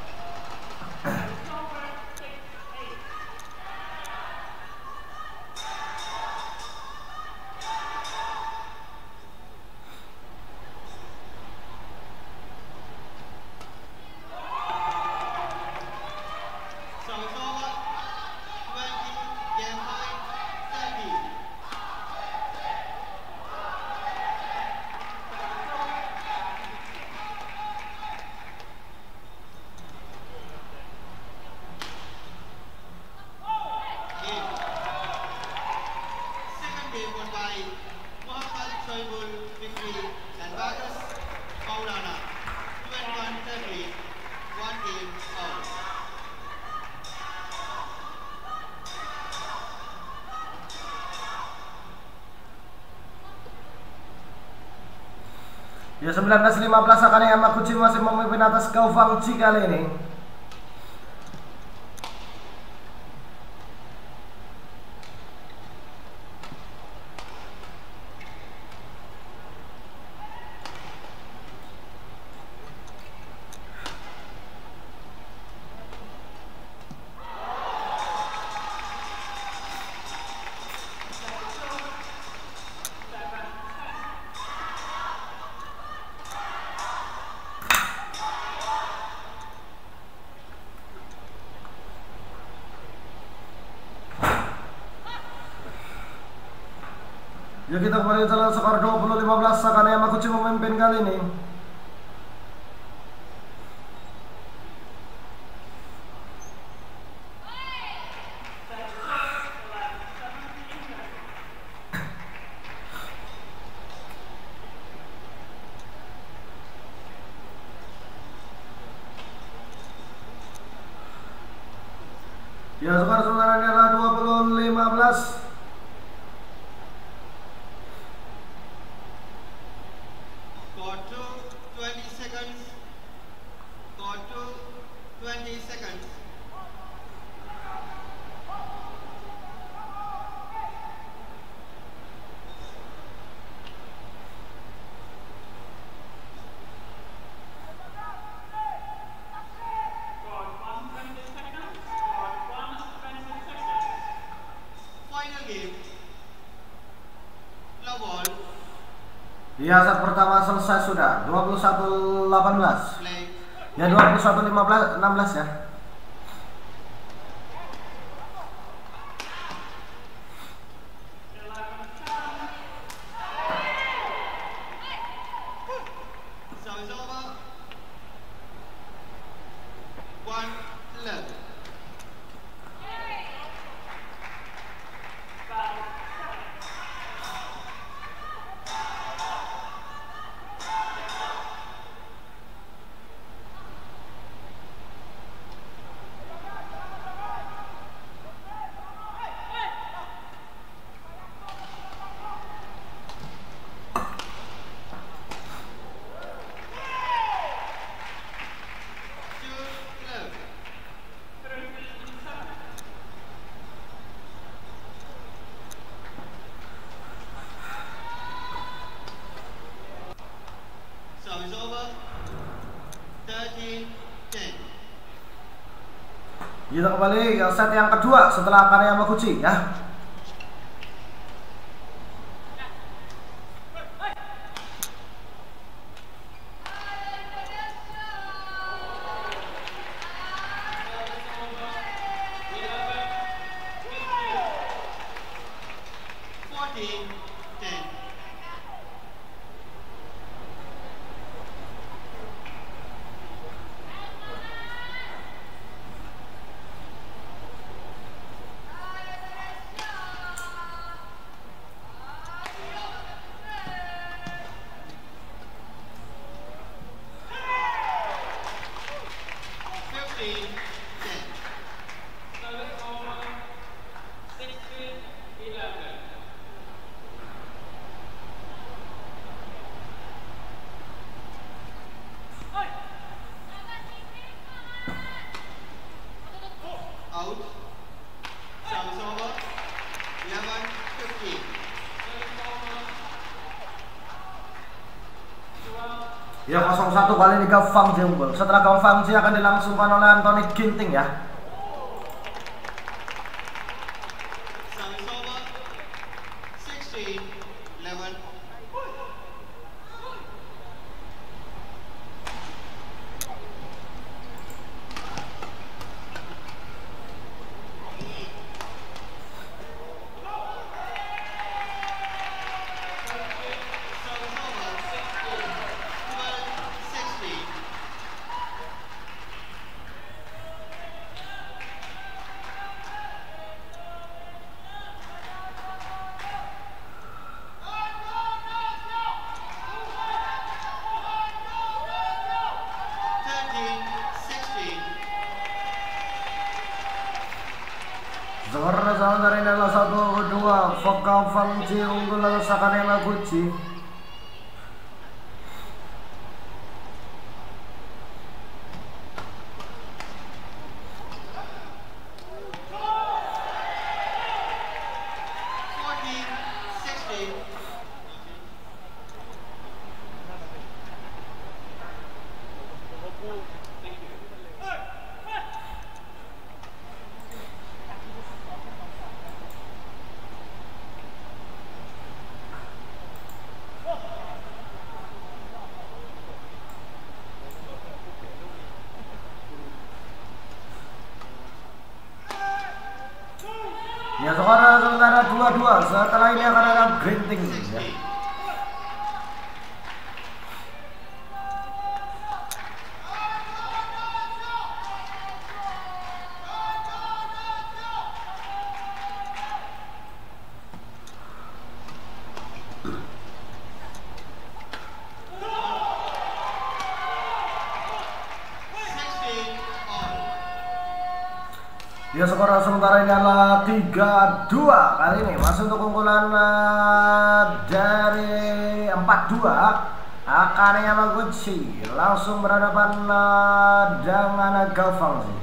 Ya sembilan belas lima belas Akane Yamaguchi masih memimpin atas Gawang Chi kali ini. Ya kita kembali dalam skor dua puluh lima belas Akane Yamaguchi memimpin kali ini. Ya skor sebenarnya adalah dua puluh lima belas. Ya set pertama selesai sudah dua puluh satu delapan belas. Ya dua puluh satu lima belas enam belas ya. Kita kembali ke set yang kedua setelah Akane Yamaguchi ya. Ya nol satu kali ini Gao Fangji unggul. Setelah Gao Fangji akan dilangsungkan oleh Anthony Ginting ya. Skor sementara ini adalah satu dua. Gao Fangji unggul atas Akane Yamaguchi. Ya skor sementara dua dua. Setelah ini akan ada Ginting ya. Ya skor sementara ini adalah tiga dua. Kali ini masih untuk keunggulan uh, dari empat dua. Akane Yamaguchi langsung berhadapan uh, dengan Gao Fangji.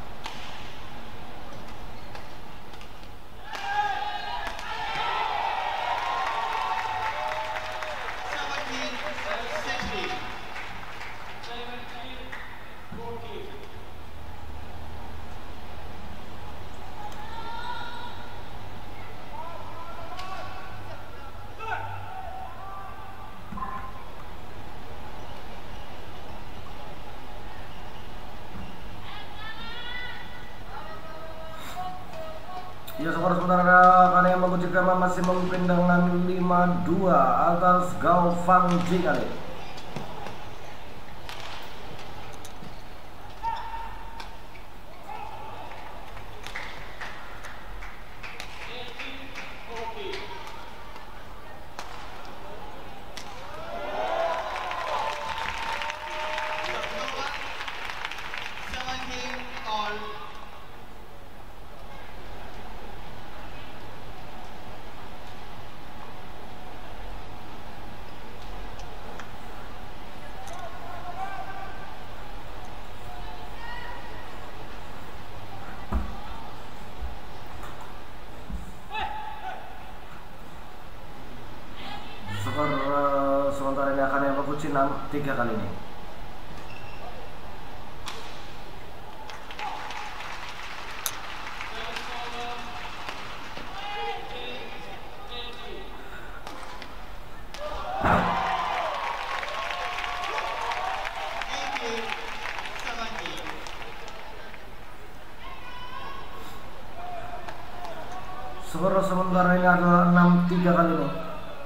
Ya skor sementara Akane Yamaguchi masih memimpin dengan lima dua atas Gao Fangji kali. Skor uh, sementara ini Akane Yamaguchi enam tiga kali ini. Skor sementara ini adalah enam tiga kali ini.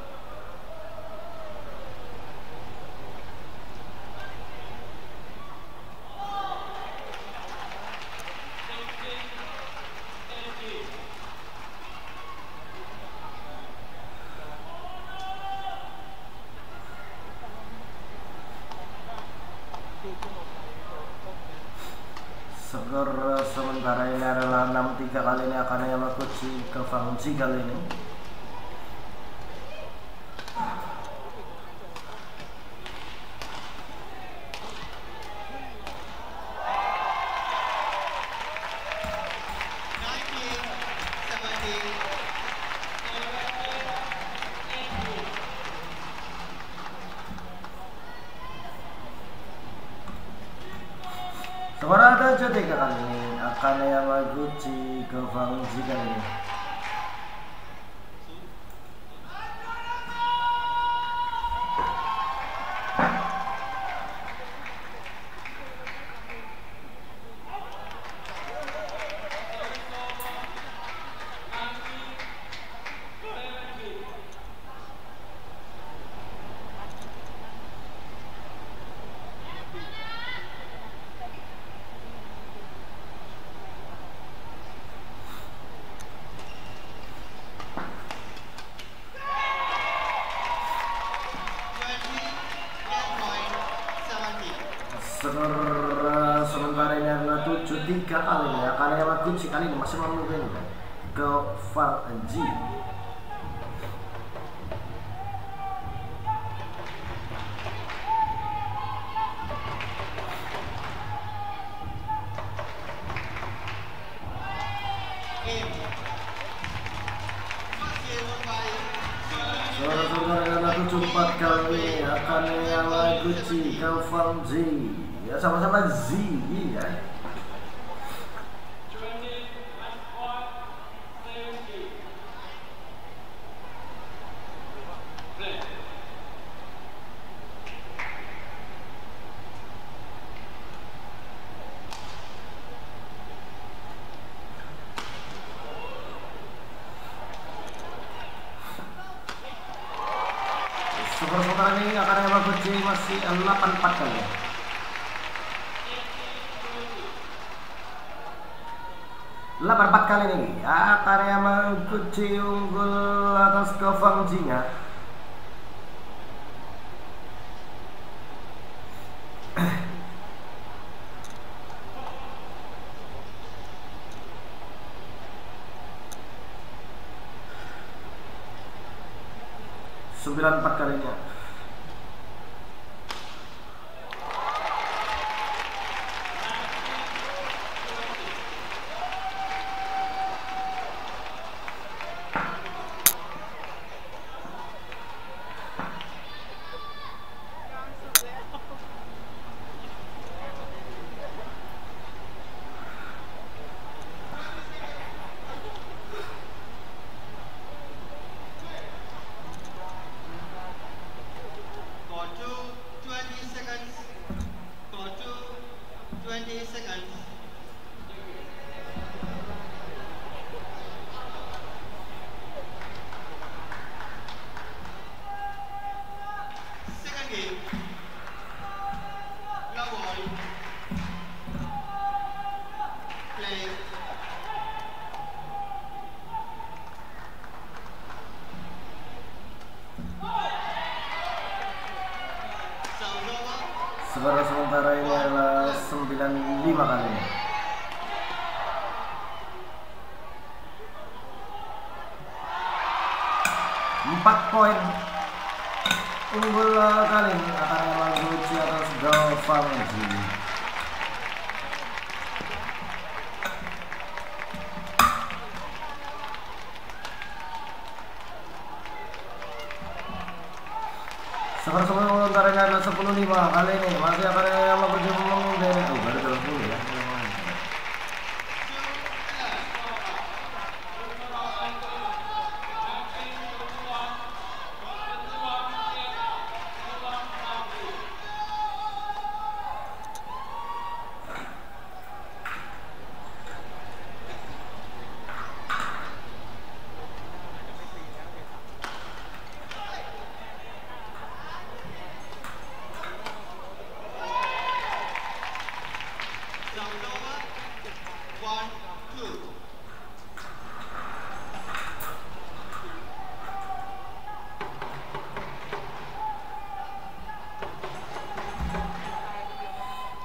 Skor sementara ini adalah enam tiga kali ini akan Yamaguchi ke Fang Ji kali ini. Skor ada jadi kali ini akan Yamaguchi ke Fang Ji kali ini. Skor sementara ini adalah tujuh tiga kali ini akan Yamaguchi kali ini masih memimpin ke Fang Ji. Skor sementara ini adalah tujuh empat kali akan Yamaguchi ke Fang Ji. Ya sama-sama Z ya. Skor sementara ini akan Yamaguchi masih delapan empat kali. delapan empat kali ini akan Yamaguchi unggul atas ke Fang Ji-nya. sembilan empat kalinya. Skor sementara ini adalah sembilan lima kali. empat poin unggul kali ini akan Yamaguchi atas gawang Fang Ji. Skor sementara ini adalah sepuluh lima kali ini masih akan Yamaguchi memimpin. Oh, baru dalam sepuluh ya.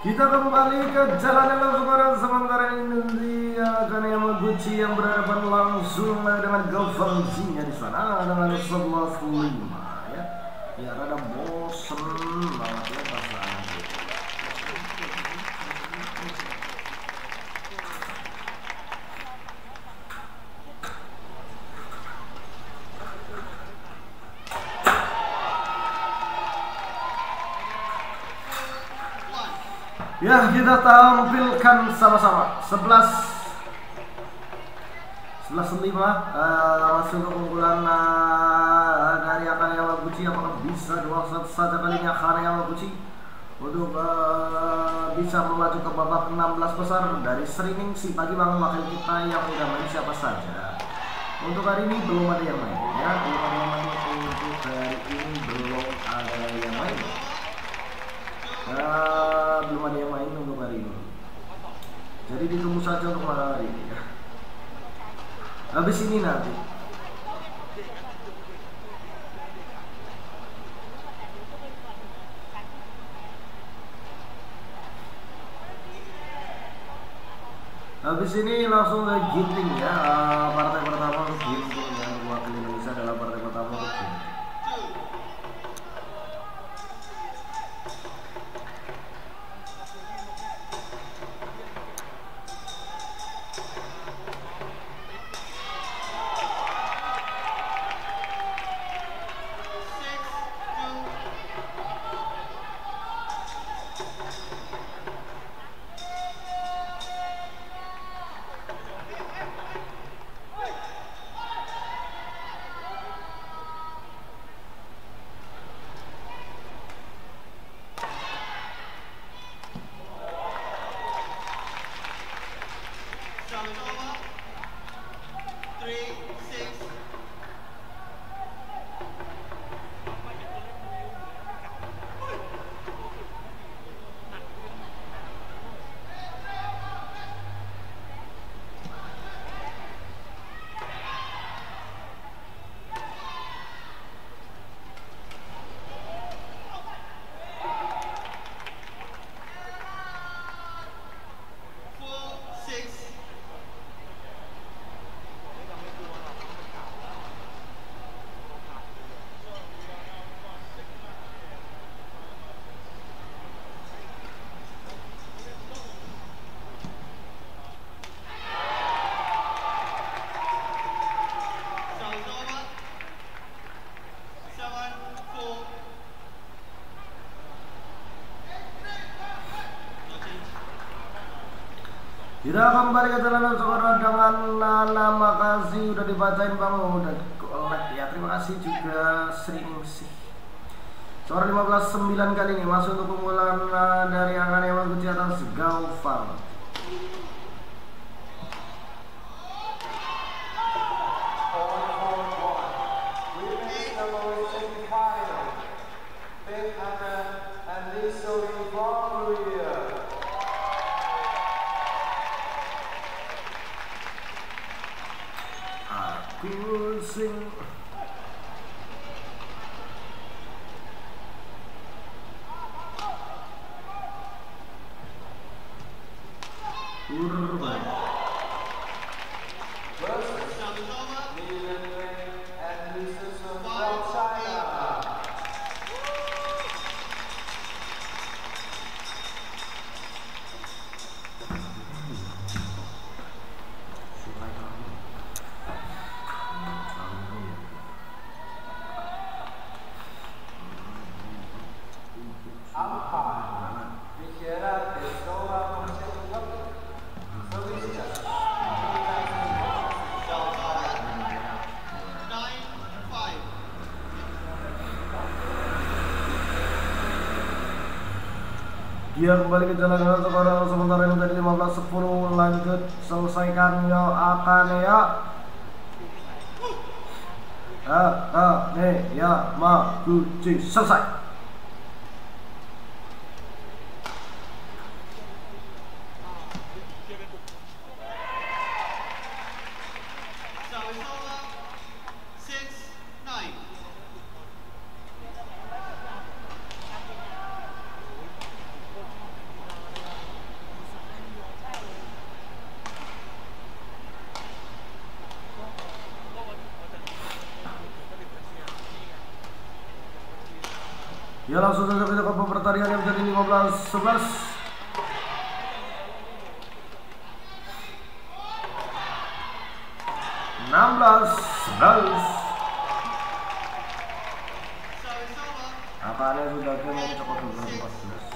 Kita kembali ke jalan yang langsung arah sementara Indonesia karena Yamaguchi yang berhadapan langsung dengan Gaufanzinya di sana dengan sebelas lima ya. Ya rada bosen banget ya perasaan. Ya, kita tampilkan sama-sama sebelas lima uh, masuk ke keunggulan uh, dari Akane Yamaguchi. Apakah bisa dua set saja kali ini Akane Yamaguchi untuk uh, bisa melaju ke babak enam belas besar dari streaming si bagi bang wakil kita yang udah main siapa saja. Untuk hari ini belum ada yang main ya, belum ada yang main untuk hari ini belum ada yang main. Uh, belum ada yang main untuk hari ini, jadi ditunggu saja untuk malam hari ini ya. Habis ini nanti habis ini langsung ke Ginting ya. Uh, partai pertama untuk Ginting yang mewakili Indonesia adalah partai pertama untuk Ginting. Kita kembali ke jalan saudara dengan Nana. Makasih udah dibacain Bang udah collect ya. Terima kasih juga Sriningsih. Skor lima belas sembilan kali ini masuk untuk keunggulan dari Akane Yamaguchi atas Gaufang. Sing Urban dia kembali ke jalan dengan sekarang sementara yang menjadi lima belas sepuluh. Lanjut selesaikan yo Akane ya. Akane Yamaguchi selesai. Ya langsung saja kita ke pertandingan yang menjadi lima belas sebelas. enam belas sebelas. Akannya sudah ke mencapai empat belas.